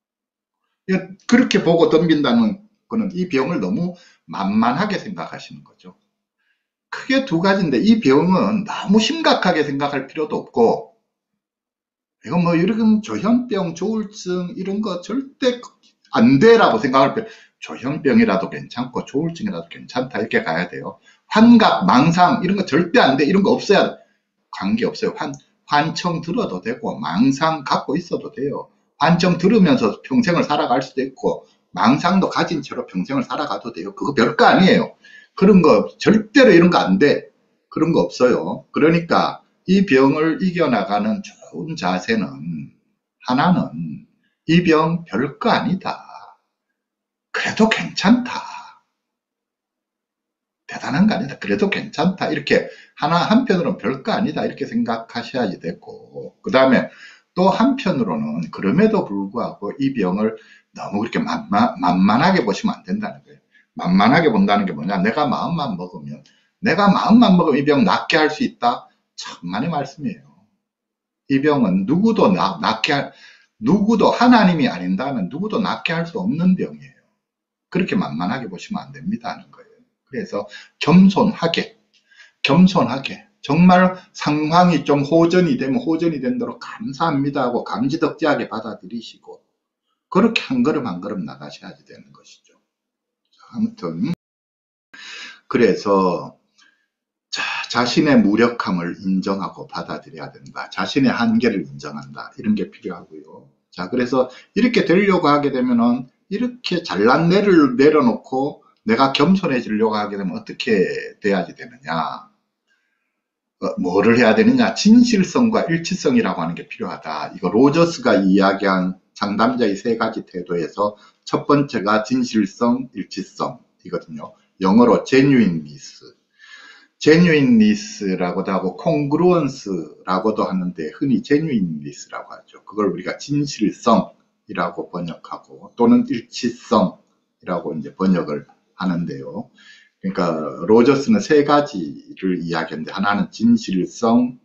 그렇게 보고 덤빈다는 거는 이 병을 너무 만만하게 생각하시는 거죠. 크게 두 가지인데, 이 병은 너무 심각하게 생각할 필요도 없고, 이건 뭐 이런 조현병, 조울증 이런 거 절대 안 돼라고 생각할 필요, 조현병이라도 괜찮고 조울증이라도 괜찮다 이렇게 가야 돼요. 환각, 망상 이런 거 절대 안 돼, 이런 거 없어야 관계없어요. 환, 환청 들어도 되고 망상 갖고 있어도 돼요. 환청 들으면서 평생을 살아갈 수도 있고 망상도 가진 채로 평생을 살아가도 돼요. 그거 별거 아니에요. 그런 거 절대로 이런 거 안 돼. 그런 거 없어요. 그러니까 이 병을 이겨나가는 좋은 자세는, 하나는 이 병 별거 아니다, 그래도 괜찮다, 대단한 거 아니다, 그래도 괜찮다, 이렇게 하나, 한편으로는 별거 아니다 이렇게 생각하셔야 되고, 그 다음에 또 한편으로는 그럼에도 불구하고 이 병을 너무 그렇게 만만, 만만하게 보시면 안 된다는 거예요. 만만하게 본다는 게 뭐냐, 내가 마음만 먹으면 내가 마음만 먹으면 이 병 낫게 할 수 있다, 천만의 말씀이에요. 이 병은 누구도 나, 낫게 할, 누구도, 하나님이 아닌다면 누구도 낫게 할 수 없는 병이에요. 그렇게 만만하게 보시면 안 됩니다는 거예요. 그래서 겸손하게, 겸손하게, 정말 상황이 좀 호전이 되면 호전이 된 대로 감사합니다 하고 감지덕지하게 받아들이시고, 그렇게 한 걸음 한 걸음 나가셔야 되는 것이죠. 아무튼 그래서 자, 자신의 무력함을 인정하고 받아들여야 된다. 자신의 한계를 인정한다. 이런 게 필요하고요. 자, 그래서 이렇게 되려고 하게 되면은, 이렇게 잘난 내를 내려놓고 내가 겸손해지려고 하게 되면 어떻게 돼야지 되느냐? 어, 뭐를 해야 되느냐? 진실성과 일치성이라고 하는 게 필요하다. 이거 로저스가 이야기한 상담자의 세 가지 태도에서 첫 번째가 진실성, 일치성이거든요. 영어로 genuineness. genuineness라고도 하고 congruence라고도 하는데, 흔히 genuineness라고 하죠. 그걸 우리가 진실성이라고 번역하고 또는 일치성이라고 이제 번역을 하는데요. 그러니까 로저스는 세 가지를 이야기하는데, 하나는 진실성,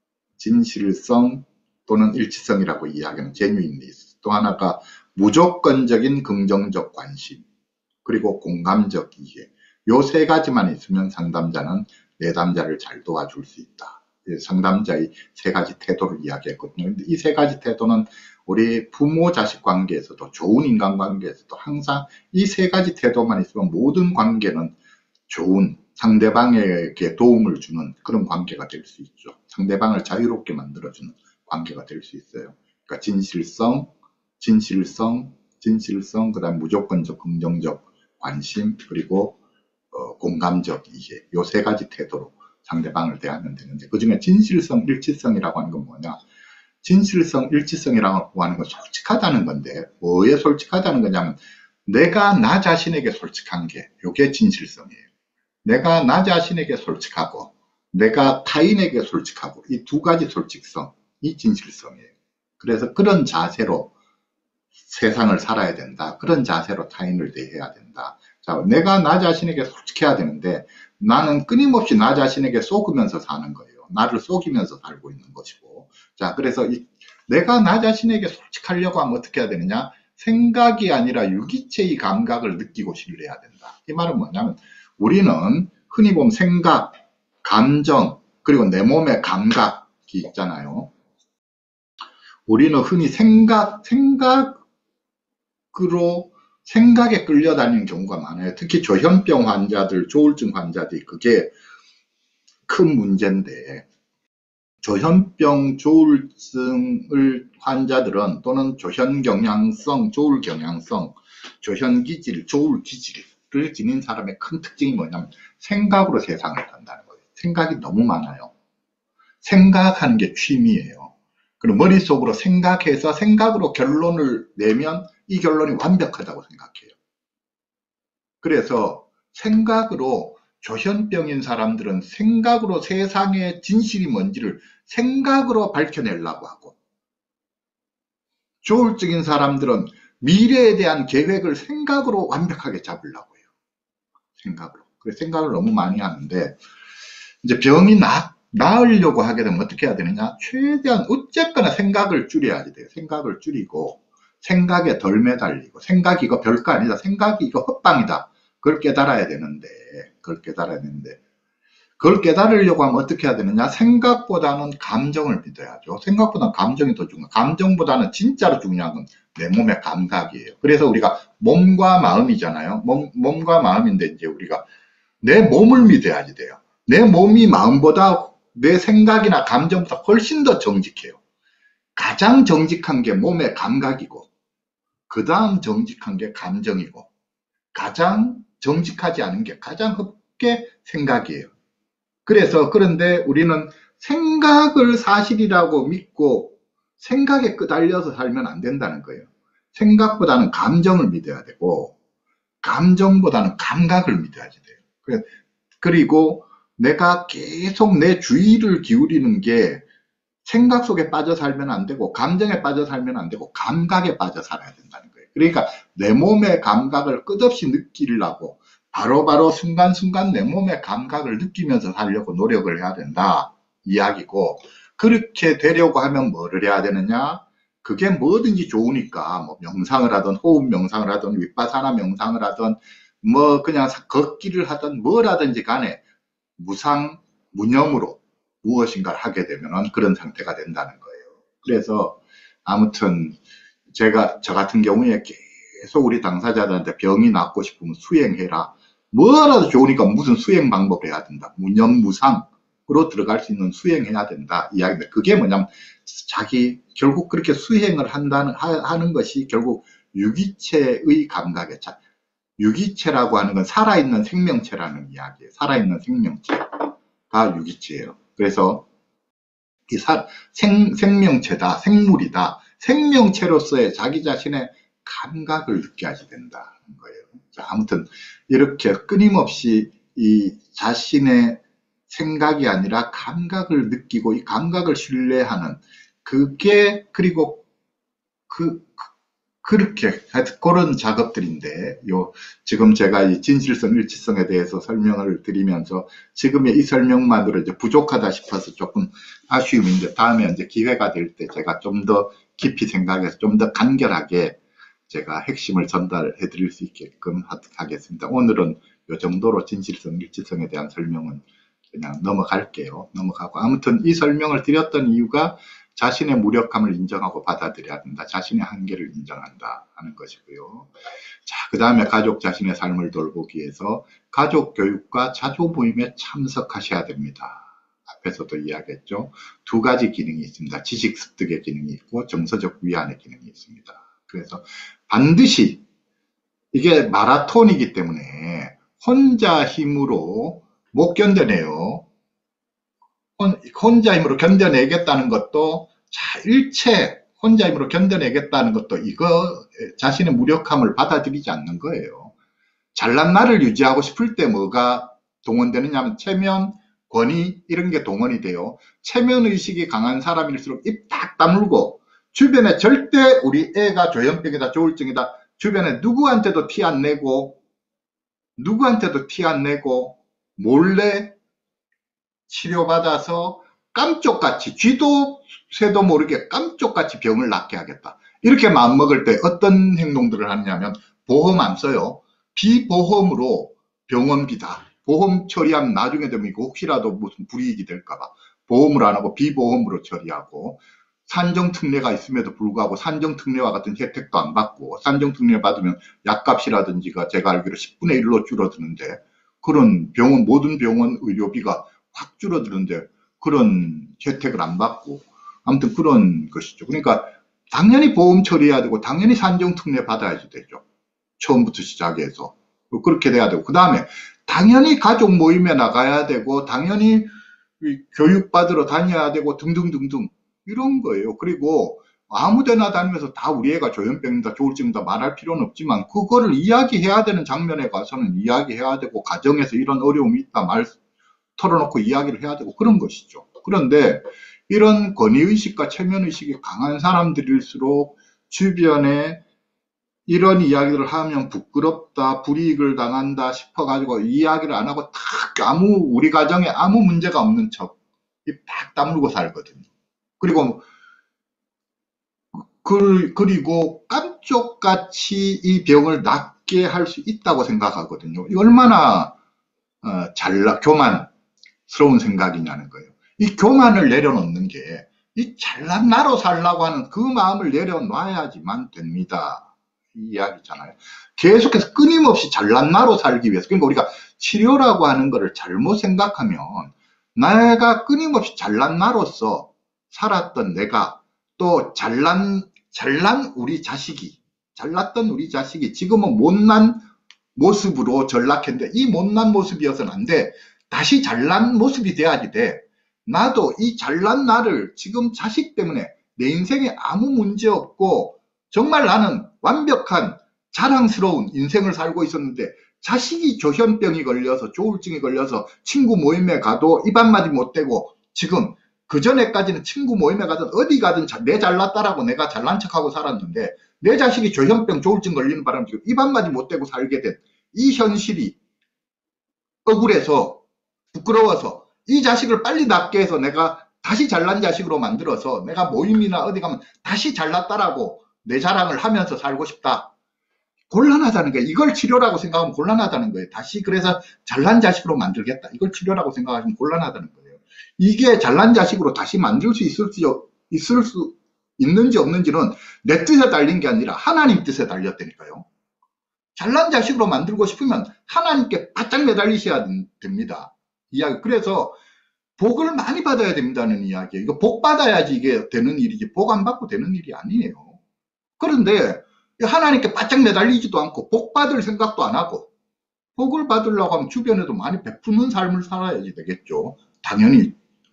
진실성 또는 일치성이라고 이야기하는 genuineness, 또 하나가 무조건적인 긍정적 관심, 그리고 공감적 이해. 요 세 가지만 있으면 상담자는 내담자를 잘 도와줄 수 있다. 상담자의 세 가지 태도를 이야기했거든요. 근데 이 세 가지 태도는 우리 부모 자식 관계에서도, 좋은 인간관계에서도 항상 이 세 가지 태도만 있으면 모든 관계는 좋은, 상대방에게 도움을 주는 그런 관계가 될 수 있죠. 상대방을 자유롭게 만들어주는 관계가 될 수 있어요. 그러니까 진실성, 진실성, 진실성, 그 다음 무조건적 긍정적 관심, 그리고 어, 공감적 이해, 요 세 가지 태도로 상대방을 대하면 되는데, 그 중에 진실성, 일치성이라고 하는 건 뭐냐? 진실성, 일치성이라고 하는 건 솔직하다는 건데, 뭐에 솔직하다는 거냐면, 내가 나 자신에게 솔직한 게, 요게 진실성이에요. 내가 나 자신에게 솔직하고, 내가 타인에게 솔직하고, 이 두 가지 솔직성이 진실성이에요. 그래서 그런 자세로 세상을 살아야 된다. 그런 자세로 타인을 대해야 된다. 자, 내가 나 자신에게 솔직해야 되는데, 나는 끊임없이 나 자신에게 속으면서 사는 거예요. 나를 속이면서 살고 있는 것이고. 자, 그래서 이, 내가 나 자신에게 솔직하려고 하면 어떻게 해야 되느냐? 생각이 아니라 유기체의 감각을 느끼고 신뢰해야 된다. 이 말은 뭐냐면, 우리는 흔히 보면 생각, 감정, 그리고 내 몸의 감각이 있잖아요. 우리는 흔히 생각, 생각, 거꾸로 생각에 끌려다니는 경우가 많아요. 특히 조현병 환자들, 조울증 환자들이 그게 큰 문제인데, 조현병, 조울증을 환자들은 또는 조현경향성, 조울경향성, 조현기질, 조울기질을 지닌 사람의 큰 특징이 뭐냐면 생각으로 세상을 판다는 거예요. 생각이 너무 많아요. 생각하는 게 취미예요. 그리고 머릿속으로 생각해서 생각으로 결론을 내면 이 결론이 완벽하다고 생각해요. 그래서 생각으로 조현병인 사람들은 생각으로 세상의 진실이 뭔지를 생각으로 밝혀내려고 하고, 조울증인 사람들은 미래에 대한 계획을 생각으로 완벽하게 잡으려고 해요. 생각으로. 그래서 생각을 너무 많이 하는데, 이제 병이 나, 나으려고 하게 되면 어떻게 해야 되느냐? 최대한 어쨌거나 생각을 줄여야 돼요. 생각을 줄이고, 생각에 덜 매달리고, 생각이 이거 별거 아니다. 생각이 이거 헛방이다. 그걸 깨달아야 되는데, 그걸 깨달아야 되는데, 그걸 깨달으려고 하면 어떻게 해야 되느냐? 생각보다는 감정을 믿어야죠. 생각보다는 감정이 더 중요해요. 감정보다는 진짜로 중요한 건 내 몸의 감각이에요. 그래서 우리가 몸과 마음이잖아요. 몸, 몸과 마음인데 이제 우리가 내 몸을 믿어야지 돼요. 내 몸이 마음보다 내 생각이나 감정보다 훨씬 더 정직해요. 가장 정직한 게 몸의 감각이고, 그 다음 정직한 게 감정이고, 가장 정직하지 않은 게 가장 헛게 생각이에요. 그래서 그런데 우리는 생각을 사실이라고 믿고 생각에 끄달려서 살면 안 된다는 거예요. 생각보다는 감정을 믿어야 되고, 감정보다는 감각을 믿어야지 돼요. 그리고 내가 계속 내 주의를 기울이는 게 생각 속에 빠져 살면 안 되고, 감정에 빠져 살면 안 되고, 감각에 빠져 살아야 된다는 거예요. 그러니까 내 몸의 감각을 끝없이 느끼려고 바로바로 순간순간 내 몸의 감각을 느끼면서 살려고 노력을 해야 된다 이야기고, 그렇게 되려고 하면 뭐를 해야 되느냐? 그게 뭐든지 좋으니까 뭐 명상을 하든 호흡 명상을 하든 윗바사나 명상을 하든 뭐 그냥 걷기를 하든 뭘 하든지 간에 무상 무념으로 무엇인가를 하게 되면 그런 상태가 된다는 거예요. 그래서 아무튼 제가 저 같은 경우에 계속 우리 당사자들한테 병이 낫고 싶으면 수행해라. 뭐라도 좋으니까 무슨 수행 방법을 해야 된다. 무념무상으로 들어갈 수 있는 수행해야 된다. 이야기인데 그게 뭐냐면 자기 결국 그렇게 수행을 한다는 하는 것이 결국 유기체의 감각에 차. 유기체라고 하는 건 살아있는 생명체라는 이야기예요. 살아있는 생명체가 유기체예요. 그래서 이 사, 생, 생명체다, 생물이다. 생명체로서의 자기 자신의 감각을 느껴야지 된다는 거예요. 자, 아무튼 이렇게 끊임없이 이 자신의 생각이 아니라 감각을 느끼고 이 감각을 신뢰하는 그게 그리고 그 그렇게 그런 작업들인데 요 지금 제가 이 진실성 일치성에 대해서 설명을 드리면서 지금의 이 설명만으로 이제 부족하다 싶어서 조금 아쉬움인데 다음에 이제 기회가 될 때 제가 좀 더 깊이 생각해서 좀 더 간결하게 제가 핵심을 전달해 드릴 수 있게끔 하겠습니다. 오늘은 요 정도로 진실성 일치성에 대한 설명은 그냥 넘어갈게요. 넘어가고 아무튼 이 설명을 드렸던 이유가 자신의 무력함을 인정하고 받아들여야 된다. 자신의 한계를 인정한다 하는 것이고요. 자, 그 다음에 가족 자신의 삶을 돌보기 위해서 가족 교육과 자조 모임에 참석하셔야 됩니다. 앞에서도 이야기했죠. 두 가지 기능이 있습니다. 지식 습득의 기능이 있고 정서적 위안의 기능이 있습니다. 그래서 반드시 이게 마라톤이기 때문에 혼자 힘으로 못 견뎌내요. 혼자 힘으로 견뎌내겠다는 것도 자, 일체 혼자 힘으로 견뎌내겠다는 것도 이거 자신의 무력함을 받아들이지 않는 거예요. 잘난 나를 유지하고 싶을 때 뭐가 동원되느냐 하면 체면, 권위 이런 게 동원이 돼요. 체면의식이 강한 사람일수록 입 딱 다물고 주변에 절대 우리 애가 조현병이다 조울증이다 주변에 누구한테도 티 안 내고 누구한테도 티 안 내고 몰래 치료받아서 깜쪽같이 쥐도 새도 모르게 깜쪽같이 병을 낫게 하겠다. 이렇게 마음먹을 때 어떤 행동들을 하느냐면 보험 안 써요. 비보험으로 병원비다. 보험 처리하면 나중에 되면 이거 혹시라도 무슨 불이익이 될까봐 보험을 안 하고 비보험으로 처리하고 산정특례가 있음에도 불구하고 산정특례와 같은 혜택도 안 받고, 산정특례 받으면 약값이라든지가 제가 알기로 십분의 일로 줄어드는데, 그런 병원, 모든 병원 의료비가 확 줄어드는데 그런 혜택을 안 받고, 아무튼 그런 것이죠. 그러니까 당연히 보험 처리해야 되고 당연히 산정특례 받아야지 되죠. 처음부터 시작해서 그렇게 돼야 되고, 그 다음에 당연히 가족 모임에 나가야 되고 당연히 교육받으러 다녀야 되고 등등등등 이런 거예요. 그리고 아무데나 다니면서 다 우리 애가 조현병이다 조울증이다 말할 필요는 없지만 그거를 이야기해야 되는 장면에 가서는 이야기해야 되고, 가정에서 이런 어려움이 있다 말 털어놓고 이야기를 해야 되고 그런 것이죠. 그런데 이런 권위의식과 체면의식이 강한 사람들일수록 주변에 이런 이야기를 하면 부끄럽다, 불이익을 당한다 싶어가지고 이야기를 안 하고 탁 아무, 우리 가정에 아무 문제가 없는 척 팍 다물고 살거든요. 그리고, 그, 그리고 깜쪽같이 이 병을 낫게 할 수 있다고 생각하거든요. 이 얼마나 어, 잘나, 교만스러운 생각이냐는 거예요. 이 교만을 내려놓는 게, 이 잘난 나로 살라고 하는 그 마음을 내려놔야지만 됩니다. 이 이야기잖아요. 계속해서 끊임없이 잘난 나로 살기 위해서, 그러니까 우리가 치료라고 하는 것을 잘못 생각하면 내가 끊임없이 잘난 나로서 살았던 내가, 또 잘난 잘난 우리 자식이, 잘났던 우리 자식이 지금은 못난 모습으로 전락했는데 이 못난 모습이어서는 안 돼. 다시 잘난 모습이 돼야지 돼. 나도 이 잘난 나를 지금 자식 때문에 내 인생에 아무 문제 없고 정말 나는 완벽한 자랑스러운 인생을 살고 있었는데, 자식이 조현병이 걸려서 조울증이 걸려서 친구 모임에 가도 입 한마디 못 대고, 지금 그 전에까지는 친구 모임에 가든 어디 가든 내 잘났다라고 내가 잘난 척하고 살았는데, 내 자식이 조현병 조울증 걸리는 바람에 지금 입 한마디 못 대고 살게 된 이 현실이 억울해서 부끄러워서 이 자식을 빨리 낫게 해서 내가 다시 잘난 자식으로 만들어서 내가 모임이나 어디 가면 다시 잘났다라고 내 자랑을 하면서 살고 싶다. 곤란하다는 거예요. 이걸 치료라고 생각하면 곤란하다는 거예요. 다시 그래서 잘난 자식으로 만들겠다. 이걸 치료라고 생각하시면 곤란하다는 거예요. 이게 잘난 자식으로 다시 만들 수 있을 수, 있을 수 있는지 없는지는 내 뜻에 달린 게 아니라 하나님 뜻에 달렸다니까요. 잘난 자식으로 만들고 싶으면 하나님께 바짝 매달리셔야 됩니다. 이야기. 그래서 복을 많이 받아야 된다는 이야기예요. 이거 복 받아야지 이게 되는 일이지, 복 안 받고 되는 일이 아니에요. 그런데 하나님께 바짝 매달리지도 않고 복 받을 생각도 안 하고, 복을 받으려고 하면 주변에도 많이 베푸는 삶을 살아야지 되겠죠. 당연히.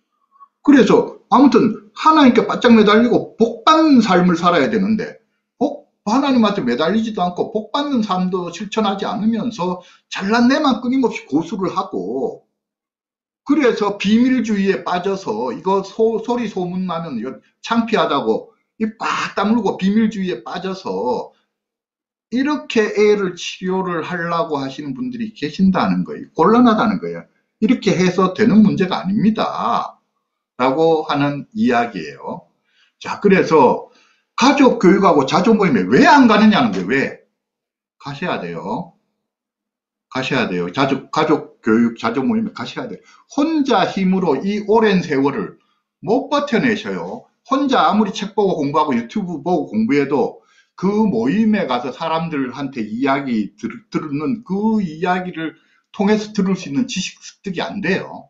그래서 아무튼 하나님께 바짝 매달리고 복 받는 삶을 살아야 되는데, 복 하나님한테 매달리지도 않고 복 받는 삶도 실천하지 않으면서 잘난 내만 끊임없이 고수를 하고, 그래서 비밀주의에 빠져서 이거 소, 소리 소문나면 창피하다고 입 꽉 다물고 비밀주의에 빠져서 이렇게 애를 치료를 하려고 하시는 분들이 계신다는 거예요. 곤란하다는 거예요. 이렇게 해서 되는 문제가 아닙니다. 라고 하는 이야기예요. 자, 그래서 가족 교육하고 자조 모임에 왜 안 가느냐는 거예요. 왜? 가셔야 돼요. 가셔야 돼요. 가족, 가족 교육 자조 모임에 가셔야 돼요. 혼자 힘으로 이 오랜 세월을 못 버텨내셔요. 혼자 아무리 책 보고 공부하고 유튜브 보고 공부해도 그 모임에 가서 사람들한테 이야기 들, 듣는 그 이야기를 통해서 들을 수 있는 지식 습득이 안 돼요.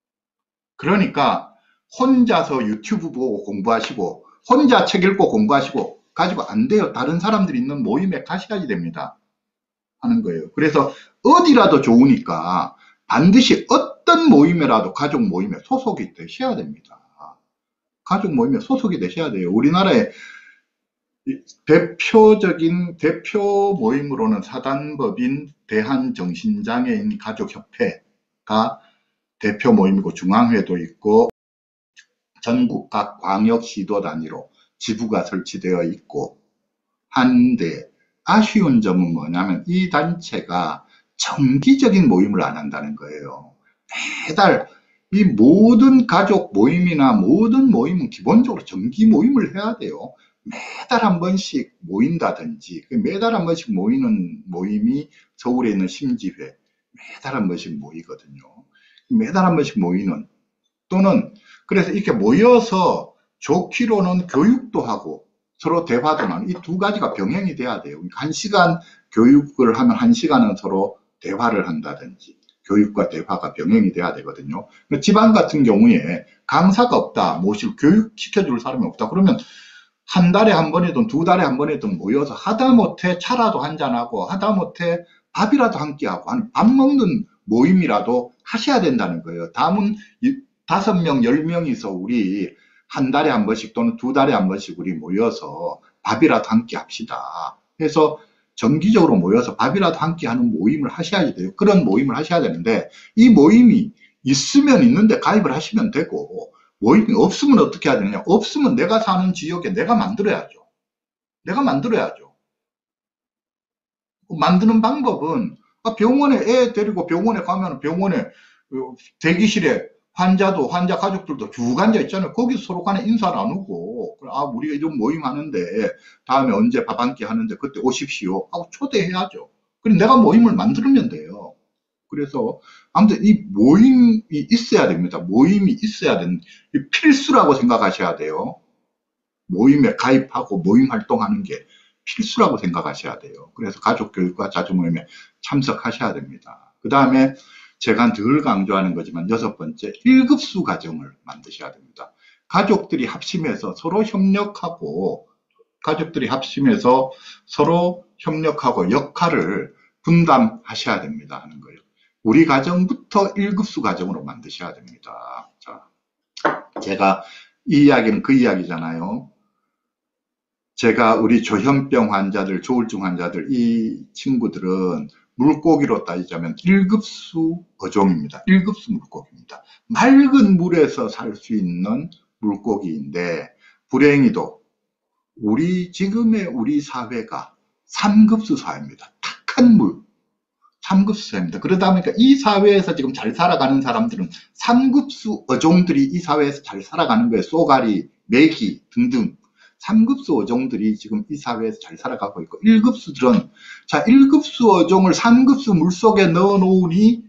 그러니까 혼자서 유튜브 보고 공부하시고 혼자 책 읽고 공부하시고 가지고 안 돼요. 다른 사람들이 있는 모임에 가셔야지 됩니다. 하는 거예요. 그래서 어디라도 좋으니까 반드시 어떤 모임이라도 가족 모임에 소속이 되셔야 됩니다. 가족 모임에 소속이 되셔야 돼요. 우리나라의 대표적인 대표 모임으로는 사단법인 대한정신장애인 가족협회가 대표 모임이고, 중앙회도 있고 전국 각 광역시도 단위로 지부가 설치되어 있고 한데, 아쉬운 점은 뭐냐면 이 단체가 정기적인 모임을 안 한다는 거예요. 매달 이 모든 가족 모임이나 모든 모임은 기본적으로 정기 모임을 해야 돼요. 매달 한 번씩 모인다든지, 매달 한 번씩 모이는 모임이 서울에 있는 심지회, 매달 한 번씩 모이거든요. 매달 한 번씩 모이는, 또는 그래서 이렇게 모여서 좋기로는 교육도 하고 서로 대화도 나누고 이 두 가지가 병행이 돼야 돼요. 한 시간 교육을 하면 한 시간은 서로 대화를 한다든지 교육과 대화가 병행이 돼야 되거든요. 지방 같은 경우에 강사가 없다, 모실 교육시켜줄 사람이 없다 그러면 한 달에 한 번이든 두 달에 한 번이든 모여서 하다못해 차라도 한잔하고 하다못해 밥이라도 함께하고 밥 먹는 모임이라도 하셔야 된다는 거예요. 다음은 다섯 명, 열 명이서 우리 한 달에 한 번씩 또는 두 달에 한 번씩 우리 모여서 밥이라도 함께 합시다. 그래서 정기적으로 모여서 밥이라도 함께 하는 모임을 하셔야 돼요. 그런 모임을 하셔야 되는데 이 모임이 있으면 있는데 가입을 하시면 되고 모임이 없으면 어떻게 해야 되느냐. 없으면 내가 사는 지역에 내가 만들어야죠. 내가 만들어야죠. 만드는 방법은 병원에 애 데리고 병원에 가면 병원에 대기실에 환자도 환자 가족들도 쭉 앉아 있잖아요. 거기서 서로 간에 인사 나누고 아 우리가 이런 모임 하는데 다음에 언제 밥 한 끼 하는데 그때 오십시오 하고 초대해야죠. 그럼 내가 모임을 만들면 돼요. 그래서 아무튼 이 모임이 있어야 됩니다. 모임이 있어야 되는 필수라고 생각하셔야 돼요. 모임에 가입하고 모임 활동하는 게 필수라고 생각하셔야 돼요. 그래서 가족교육과 자주모임에 참석하셔야 됩니다. 그 다음에 제가 늘 강조하는 거지만 여섯 번째, 일 급수 가정을 만드셔야 됩니다. 가족들이 합심해서 서로 협력하고 가족들이 합심해서 서로 협력하고 역할을 분담하셔야 됩니다 하는 거예요. 우리 가정부터 일 급수 가정으로 만드셔야 됩니다. 자, 제가 이 이야기는 그 이야기잖아요. 제가 우리 조현병 환자들, 조울증 환자들 이 친구들은 물고기로 따지자면 일 급수 어종입니다. 일 급수 물고기입니다. 맑은 물에서 살 수 있는 물고기인데 불행히도 우리 지금의 우리 사회가 삼 급수 사회입니다. 탁한 물, 삼 급수 사회입니다. 그러다 보니까 이 사회에서 지금 잘 살아가는 사람들은 삼 급수 어종들이 이 사회에서 잘 살아가는 거예요. 쏘가리, 메기 등등 삼 급수 어종들이 지금 이 사회에서 잘 살아가고 있고 일 급수들은 자 일 급수 어종을 삼 급수 물속에 넣어 놓으니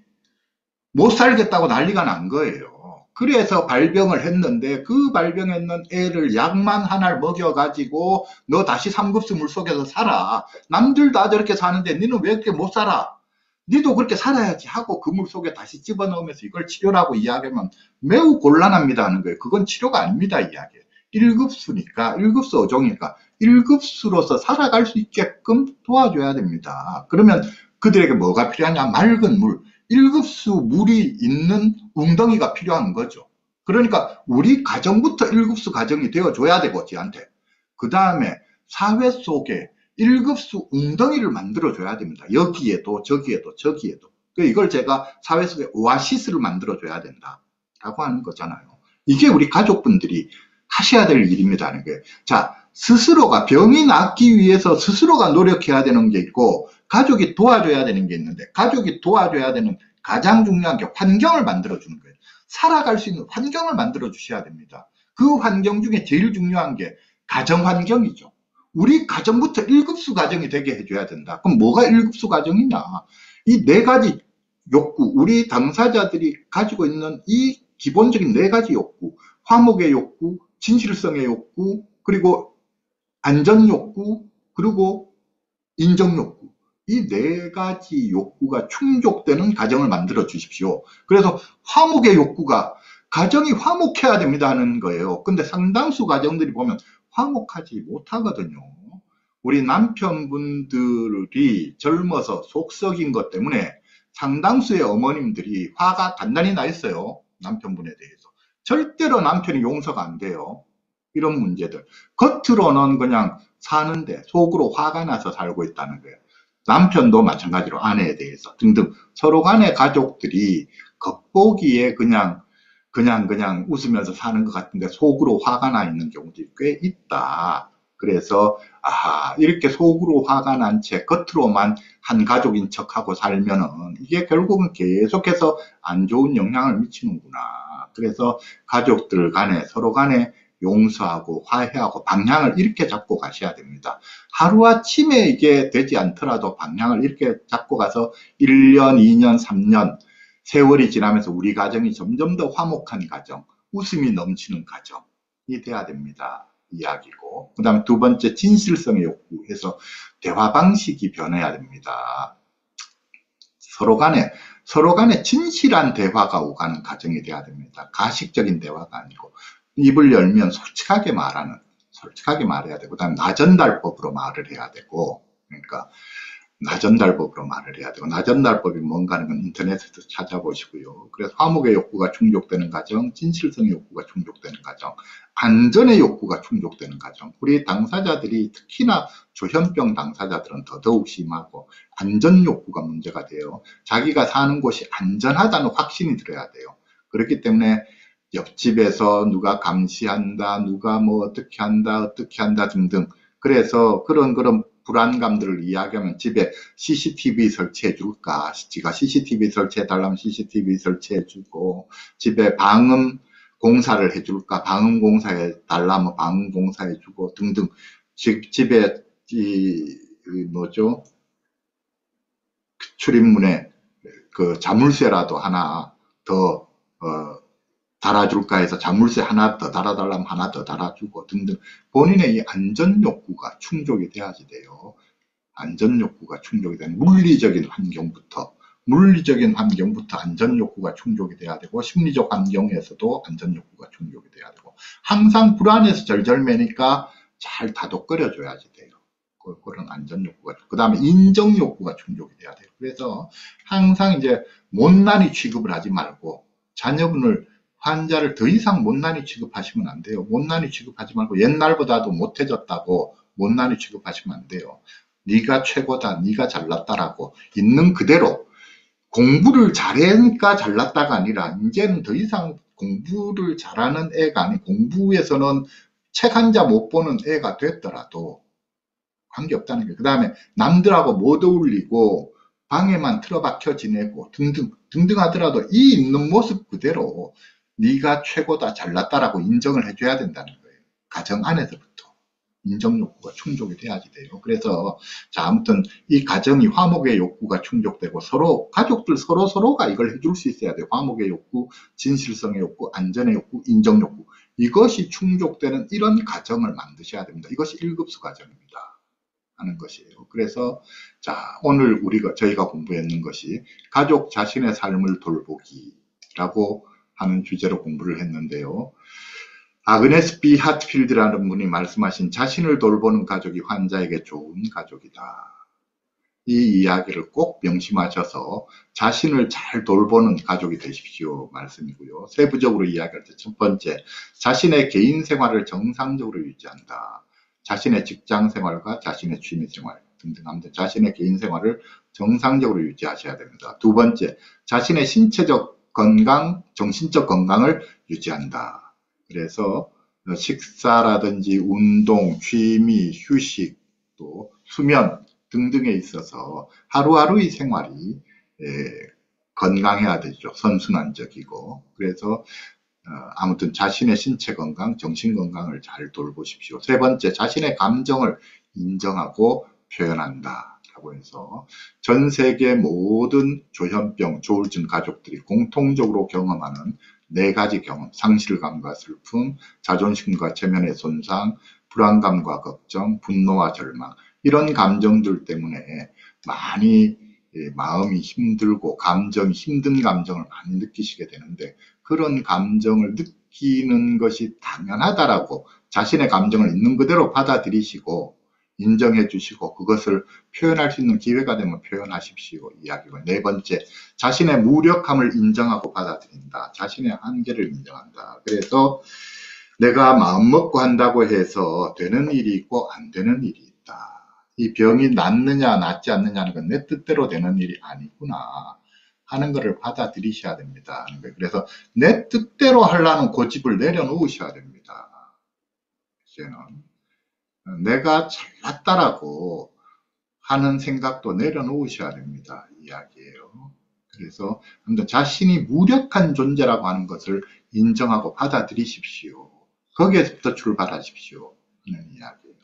못 살겠다고 난리가 난 거예요. 그래서 발병을 했는데 그 발병했는 애를 약만 하나를 먹여가지고 너 다시 삼 급수 물속에서 살아. 남들 다 저렇게 사는데 너는 왜 그렇게 못 살아? 니도 그렇게 살아야지 하고 그 물속에 다시 집어넣으면서 이걸 치료라고 이야기하면 매우 곤란합니다 하는 거예요. 그건 치료가 아닙니다 이야기예요. 일 급수니까 일 급수 어종이니까 일 급수로서 살아갈 수 있게끔 도와줘야 됩니다. 그러면 그들에게 뭐가 필요하냐? 맑은 물, 일 급수 물이 있는 웅덩이가 필요한 거죠. 그러니까 우리 가정부터 일 급수 가정이 되어줘야 되고 지한테 그 다음에 사회 속에 일 급수 웅덩이를 만들어줘야 됩니다. 여기에도 저기에도 저기에도 이걸 제가 사회 속에 오아시스를 만들어줘야 된다라고 하는 거잖아요. 이게 우리 가족분들이 하셔야 될 일입니다 하는 거예요. 자, 스스로가 병이 낫기 위해서 스스로가 노력해야 되는 게 있고 가족이 도와줘야 되는 게 있는데 가족이 도와줘야 되는 가장 중요한 게 환경을 만들어주는 거예요. 살아갈 수 있는 환경을 만들어 주셔야 됩니다. 그 환경 중에 제일 중요한 게 가정 환경이죠. 우리 가정부터 일 급수 가정이 되게 해줘야 된다. 그럼 뭐가 일 급수 가정이냐? 이 네 가지 욕구, 우리 당사자들이 가지고 있는 이 기본적인 네 가지 욕구, 화목의 욕구, 진실성의 욕구, 그리고 안전 욕구, 그리고 인정 욕구. 이 네 가지 욕구가 충족되는 가정을 만들어 주십시오. 그래서 화목의 욕구가 가정이 화목해야 됩니다 하는 거예요. 근데 상당수 가정들이 보면 화목하지 못하거든요. 우리 남편분들이 젊어서 속 썩인 것 때문에 상당수의 어머님들이 화가 단단히 나 있어요. 남편분에 대해서. 절대로 남편이 용서가 안 돼요. 이런 문제들. 겉으로는 그냥 사는데 속으로 화가 나서 살고 있다는 거예요. 남편도 마찬가지로 아내에 대해서 등등 서로 간의 가족들이 겉보기에 그냥 그냥 그냥 웃으면서 사는 것 같은데 속으로 화가 나 있는 경우들이 꽤 있다. 그래서 아 이렇게 속으로 화가 난 채 겉으로만 한 가족인 척하고 살면은 이게 결국은 계속해서 안 좋은 영향을 미치는구나. 그래서 가족들 간에 서로 간에 용서하고 화해하고 방향을 이렇게 잡고 가셔야 됩니다. 하루아침에 이게 되지 않더라도 방향을 이렇게 잡고 가서 일 년, 이 년, 삼 년 세월이 지나면서 우리 가정이 점점 더 화목한 가정, 웃음이 넘치는 가정, 돼야 됩니다. 이야기고. 그 다음에 두 번째, 진실성의 욕구에서 대화 방식이 변해야 됩니다. 서로 간에, 서로 간에 진실한 대화가 오가는 가정이 돼야 됩니다. 가식적인 대화가 아니고, 입을 열면 솔직하게 말하는, 솔직하게 말해야 되고, 그 다음에 나전달법으로 말을 해야 되고, 그러니까, 나전달법으로 말을 해야 되고, 나전달법이 뭔가 하는 건 인터넷에서 찾아보시고요. 그래서 화목의 욕구가 충족되는 가정, 진실성의 욕구가 충족되는 가정, 안전의 욕구가 충족되는 가정. 우리 당사자들이 특히나 조현병 당사자들은 더더욱 심하고 안전 욕구가 문제가 돼요. 자기가 사는 곳이 안전하다는 확신이 들어야 돼요. 그렇기 때문에 옆집에서 누가 감시한다, 누가 뭐 어떻게 한다, 어떻게 한다 등등. 그래서 그런 그런 불안감들을 이야기하면 집에 씨씨티비 설치해 줄까? 지가 씨씨티비 설치해 달라면 씨씨티비 설치해 주고, 집에 방음 공사를 해 줄까? 방음 공사해 달라면 방음 공사해 주고 등등. 집, 집에 이, 이 뭐죠? 출입문에 그 자물쇠라도 하나 더 어, 달아줄까 해서 자물쇠 하나 더 달아달라면 하나 더 달아주고 등등. 본인의 이 안전 욕구가 충족이 돼야지 돼요. 안전 욕구가 충족이 되는 물리적인 환경부터 물리적인 환경부터 안전 욕구가 충족이 돼야 되고, 심리적 환경에서도 안전 욕구가 충족이 돼야 되고, 항상 불안해서 절절매니까 잘 다독거려 줘야지 돼요. 그런 안전 욕구가. 그 다음에 인정 욕구가 충족이 돼야 돼요. 그래서 항상 이제 못난이 취급을 하지 말고, 자녀분을 환자를 더 이상 못난이 취급하시면 안 돼요. 못난이 취급하지 말고, 옛날보다도 못해졌다고 못난이 취급하시면 안 돼요. 네가 최고다, 네가 잘났다라고 있는 그대로. 공부를 잘하니까 잘났다가 아니라 이제는 더 이상 공부를 잘하는 애가 아니고, 공부에서는 책 한 자 못 보는 애가 됐더라도 관계없다는 거예요. 그 다음에 남들하고 못 어울리고 방에만 틀어박혀 지내고 등등 등등 하더라도 이 있는 모습 그대로 네가 최고다, 잘났다라고 인정을 해줘야 된다는 거예요. 가정 안에서부터 인정 욕구가 충족이 돼야지 돼요. 그래서 자, 아무튼 이 가정이 화목의 욕구가 충족되고, 서로 가족들 서로 서로가 이걸 해줄 수 있어야 돼요. 화목의 욕구, 진실성의 욕구, 안전의 욕구, 인정 욕구, 이것이 충족되는 이런 가정을 만드셔야 됩니다. 이것이 일급수 가정입니다 하는 것이에요. 그래서 자, 오늘 우리가 저희가 공부했는 것이 가족 자신의 삶을 돌보기라고 하는 주제로 공부를 했는데요. 아그네스 비 핫필드라는 분이 말씀하신 자신을 돌보는 가족이 환자에게 좋은 가족이다. 이 이야기를 꼭 명심하셔서 자신을 잘 돌보는 가족이 되십시오 말씀이고요. 세부적으로 이야기할 때 첫 번째, 자신의 개인 생활을 정상적으로 유지한다. 자신의 직장 생활과 자신의 취미 생활 등등 하면서 자신의 개인 생활을 정상적으로 유지하셔야 됩니다. 두 번째, 자신의 신체적 건강, 정신적 건강을 유지한다. 그래서 식사라든지 운동, 취미, 휴식, 또 수면 등등에 있어서 하루하루의 생활이 건강해야 되죠. 선순환적이고. 그래서 아무튼 자신의 신체 건강, 정신 건강을 잘 돌보십시오. 세 번째, 자신의 감정을 인정하고 표현한다 라고 해서 전 세계 모든 조현병, 조울증 가족들이 공통적으로 경험하는 네 가지 경험, 상실감과 슬픔, 자존심과 체면의 손상, 불안감과 걱정, 분노와 절망, 이런 감정들 때문에 많이 마음이 힘들고 감정이 힘든 감정을 많이 느끼시게 되는데, 그런 감정을 느끼는 것이 당연하다라고 자신의 감정을 있는 그대로 받아들이시고 인정해 주시고 그것을 표현할 수 있는 기회가 되면 표현하십시오 이야기고, 네 번째, 자신의 무력함을 인정하고 받아들인다. 자신의 한계를 인정한다. 그래서 내가 마음먹고 한다고 해서 되는 일이 있고 안 되는 일이 있다. 이 병이 낫느냐 낫지 않느냐는 건 내 뜻대로 되는 일이 아니구나 하는 것을 받아들이셔야 됩니다. 그래서 내 뜻대로 하려는 고집을 내려놓으셔야 됩니다. 이제는 내가 잘났다라고 하는 생각도 내려놓으셔야 됩니다. 이야기예요. 그래서 자신이 무력한 존재라고 하는 것을 인정하고 받아들이십시오. 거기에서부터 출발하십시오 하는 이야기예요.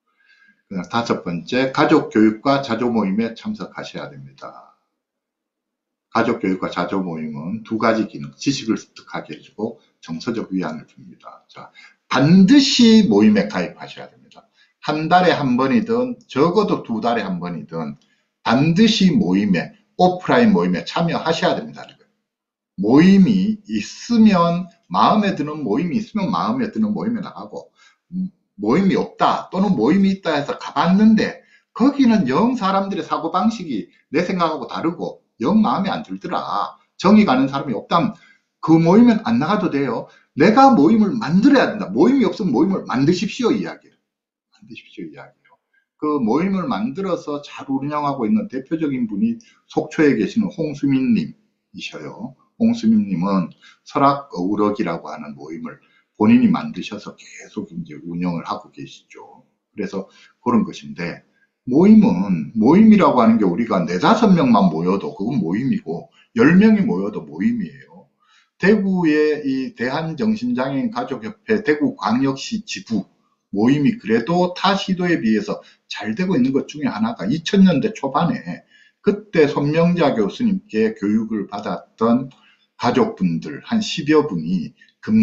다섯 번째, 가족 교육과 자조 모임에 참석하셔야 됩니다. 가족 교육과 자조 모임은 두 가지 기능, 지식을 습득하게 해주고 정서적 위안을 줍니다. 자, 반드시 모임에 가입하셔야 됩니다. 한 달에 한 번이든 적어도 두 달에 한 번이든 반드시 모임에, 오프라인 모임에 참여하셔야 됩니다. 모임이 있으면, 마음에 드는 모임이 있으면 마음에 드는 모임에 나가고, 모임이 없다 또는 모임이 있다 해서 가봤는데 거기는 영 사람들의 사고방식이 내 생각하고 다르고 영 마음에 안 들더라, 정이 가는 사람이 없다면 그 모임은 안 나가도 돼요. 내가 모임을 만들어야 된다. 모임이 없으면 모임을 만드십시오 이야기예요. 만드십시오 이야기예요. 그 모임을 만들어서 잘 운영하고 있는 대표적인 분이 속초에 계시는 홍수민 님이셔요. 홍수민 님은 설악 어우러기라고 하는 모임을 본인이 만드셔서 계속 이제 운영을 하고 계시죠. 그래서 그런 것인데, 모임은, 모임이라고 하는 게 우리가 네다섯 명만 모여도 그건 모임이고 열 명이 모여도 모임이에요. 대구의 이 대한정신장애인 가족협회 대구광역시 지부 모임이 그래도 타 시도에 비해서 잘 되고 있는 것 중에 하나가 이천 년대 초반에 그때 손명자 교수님께 교육을 받았던 가족분들 한 십여 분이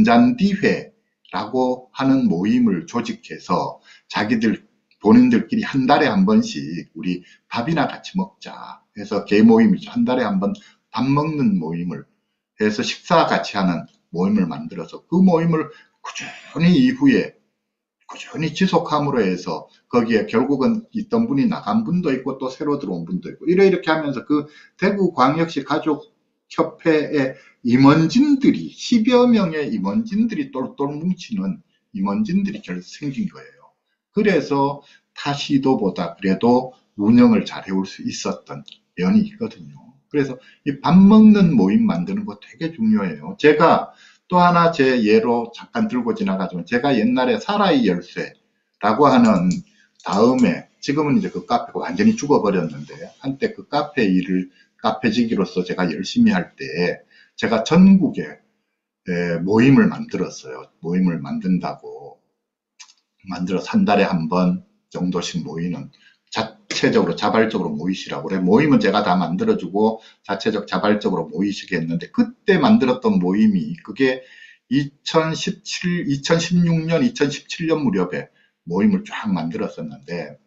금잔디회라고 하는 모임을 조직해서 자기들 본인들끼리 한 달에 한 번씩 우리 밥이나 같이 먹자 해서 개모임이죠. 한 달에 한 번 밥 먹는 모임을 해서 식사 같이 하는 모임을 만들어서 그 모임을 꾸준히 이후에 꾸준히 지속함으로 해서 거기에 결국은 있던 분이 나간 분도 있고 또 새로 들어온 분도 있고 이래 이렇게 하면서 그 대구광역시 가족협회의 임원진들이 십여 명의 임원진들이 똘똘 뭉치는 임원진들이 결국 생긴 거예요. 그래서 타시도보다 그래도 운영을 잘 해올 수 있었던 면이 있거든요. 그래서 이 밥 먹는 모임 만드는 거 되게 중요해요. 제가 또 하나 제 예로 잠깐 들고 지나가지만, 제가 옛날에 사라이 열쇠라고 하는 다음에 지금은 이제 그 카페가 완전히 죽어버렸는데 한때 그 카페 일을 카페지기로서 제가 열심히 할 때 제가 전국에 모임을 만들었어요. 모임을 만든다고 만들어서 한 달에 한 번 정도씩 모이는, 자체적으로 자발적으로 모이시라고 그래. 모임은 제가 다 만들어주고 자체적 자발적으로 모이시게 했는데, 그때 만들었던 모임이 그게 이천십칠, 이천십육 년, 이천십칠 년 무렵에 모임을 쫙 만들었었는데,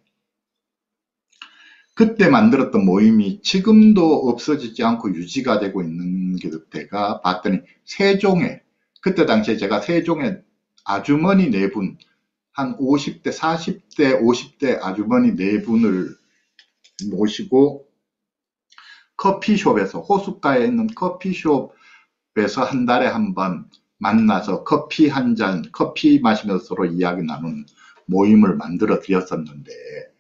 그때 만들었던 모임이 지금도 없어지지 않고 유지가 되고 있는 게 그때가 봤더니 세종에, 그때 당시에 제가 세종에 아주머니 네 분, 한 오십 대, 사십 대, 오십 대 아주머니 네 분을 모시고 커피숍에서, 호숫가에 있는 커피숍에서 한 달에 한 번 만나서 커피 한 잔, 커피 마시면서 서로 이야기 나누는 모임을 만들어 드렸었는데,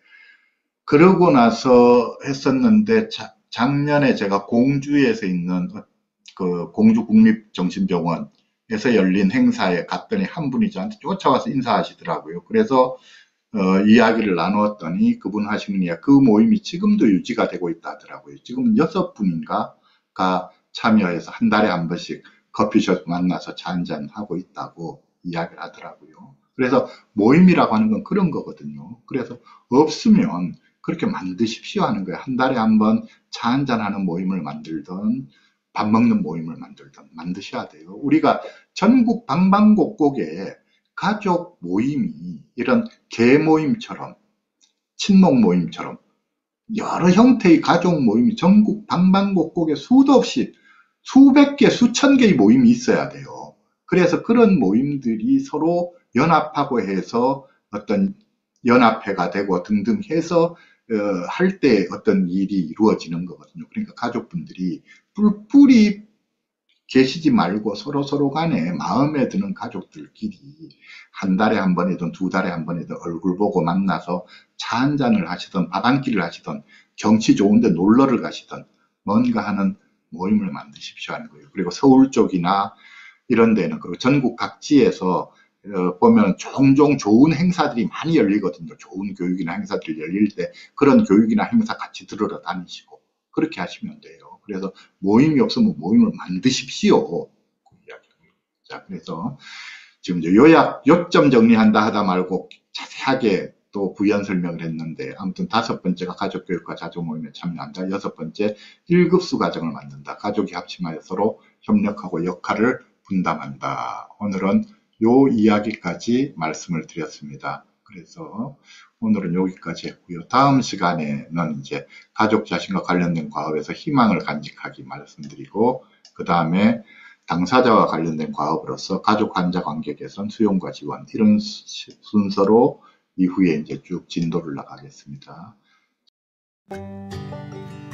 그러고 나서 했었는데 자, 작년에 제가 공주에서 있는 그 공주국립정신병원 에서 열린 행사에 갔더니 한 분이 저한테 쫓아와서 인사하시더라고요. 그래서 어, 이야기를 나누었더니 그분 하시는 이야기, 그 모임이 지금도 유지가 되고 있다 하더라고요. 지금 여섯 분인가가 참여해서 한 달에 한 번씩 커피숍 만나서 차 한잔 하고 있다고 이야기를 하더라고요. 그래서 모임이라고 하는 건 그런 거거든요. 그래서 없으면 그렇게 만드십시오 하는 거예요. 한 달에 한 번 차 한잔 하는 모임을 만들던 밥 먹는 모임을 만들던 만드셔야 돼요. 우리가 전국 방방곡곡에 가족 모임이 이런 개 모임처럼, 친목 모임처럼 여러 형태의 가족 모임이 전국 방방곡곡에 수도 없이 수백 개, 수천 개의 모임이 있어야 돼요. 그래서 그런 모임들이 서로 연합하고 해서 어떤 연합회가 되고 등등 해서 어, 할 때 어떤 일이 이루어지는 거거든요. 그러니까 가족분들이 뿔뿔이 계시지 말고 서로 서로 간에 마음에 드는 가족들끼리 한 달에 한 번이든 두 달에 한 번이든 얼굴 보고 만나서 차 한잔을 하시든 밥 한 끼를 하시든 경치 좋은데 놀러를 가시든 뭔가 하는 모임을 만드십시오 하는 거예요. 그리고 서울 쪽이나 이런 데는, 그리고 전국 각지에서 어, 보면 종종 좋은 행사들이 많이 열리거든요. 좋은 교육이나 행사들이 열릴 때 그런 교육이나 행사 같이 들으러 다니시고 그렇게 하시면 돼요. 그래서 모임이 없으면 모임을 만드십시오. 그 이야기고요. 자, 그래서 지금 이제 요약, 요점 정리한다 하다 말고 자세하게 또 부연 설명을 했는데, 아무튼 다섯 번째가 가족교육과 자조모임에 참여한다. 여섯 번째, 일 급수 가정을 만든다. 가족이 합심하여 서로 협력하고 역할을 분담한다. 오늘은 요 이야기까지 말씀을 드렸습니다. 그래서 오늘은 여기까지 했고요. 다음 시간에는 이제 가족 자신과 관련된 과업에서 희망을 간직하기 말씀드리고, 그 다음에 당사자와 관련된 과업으로서 가족 환자 관계 개선, 수용과 지원, 이런 순서로 이후에 이제 쭉 진도를 나가겠습니다.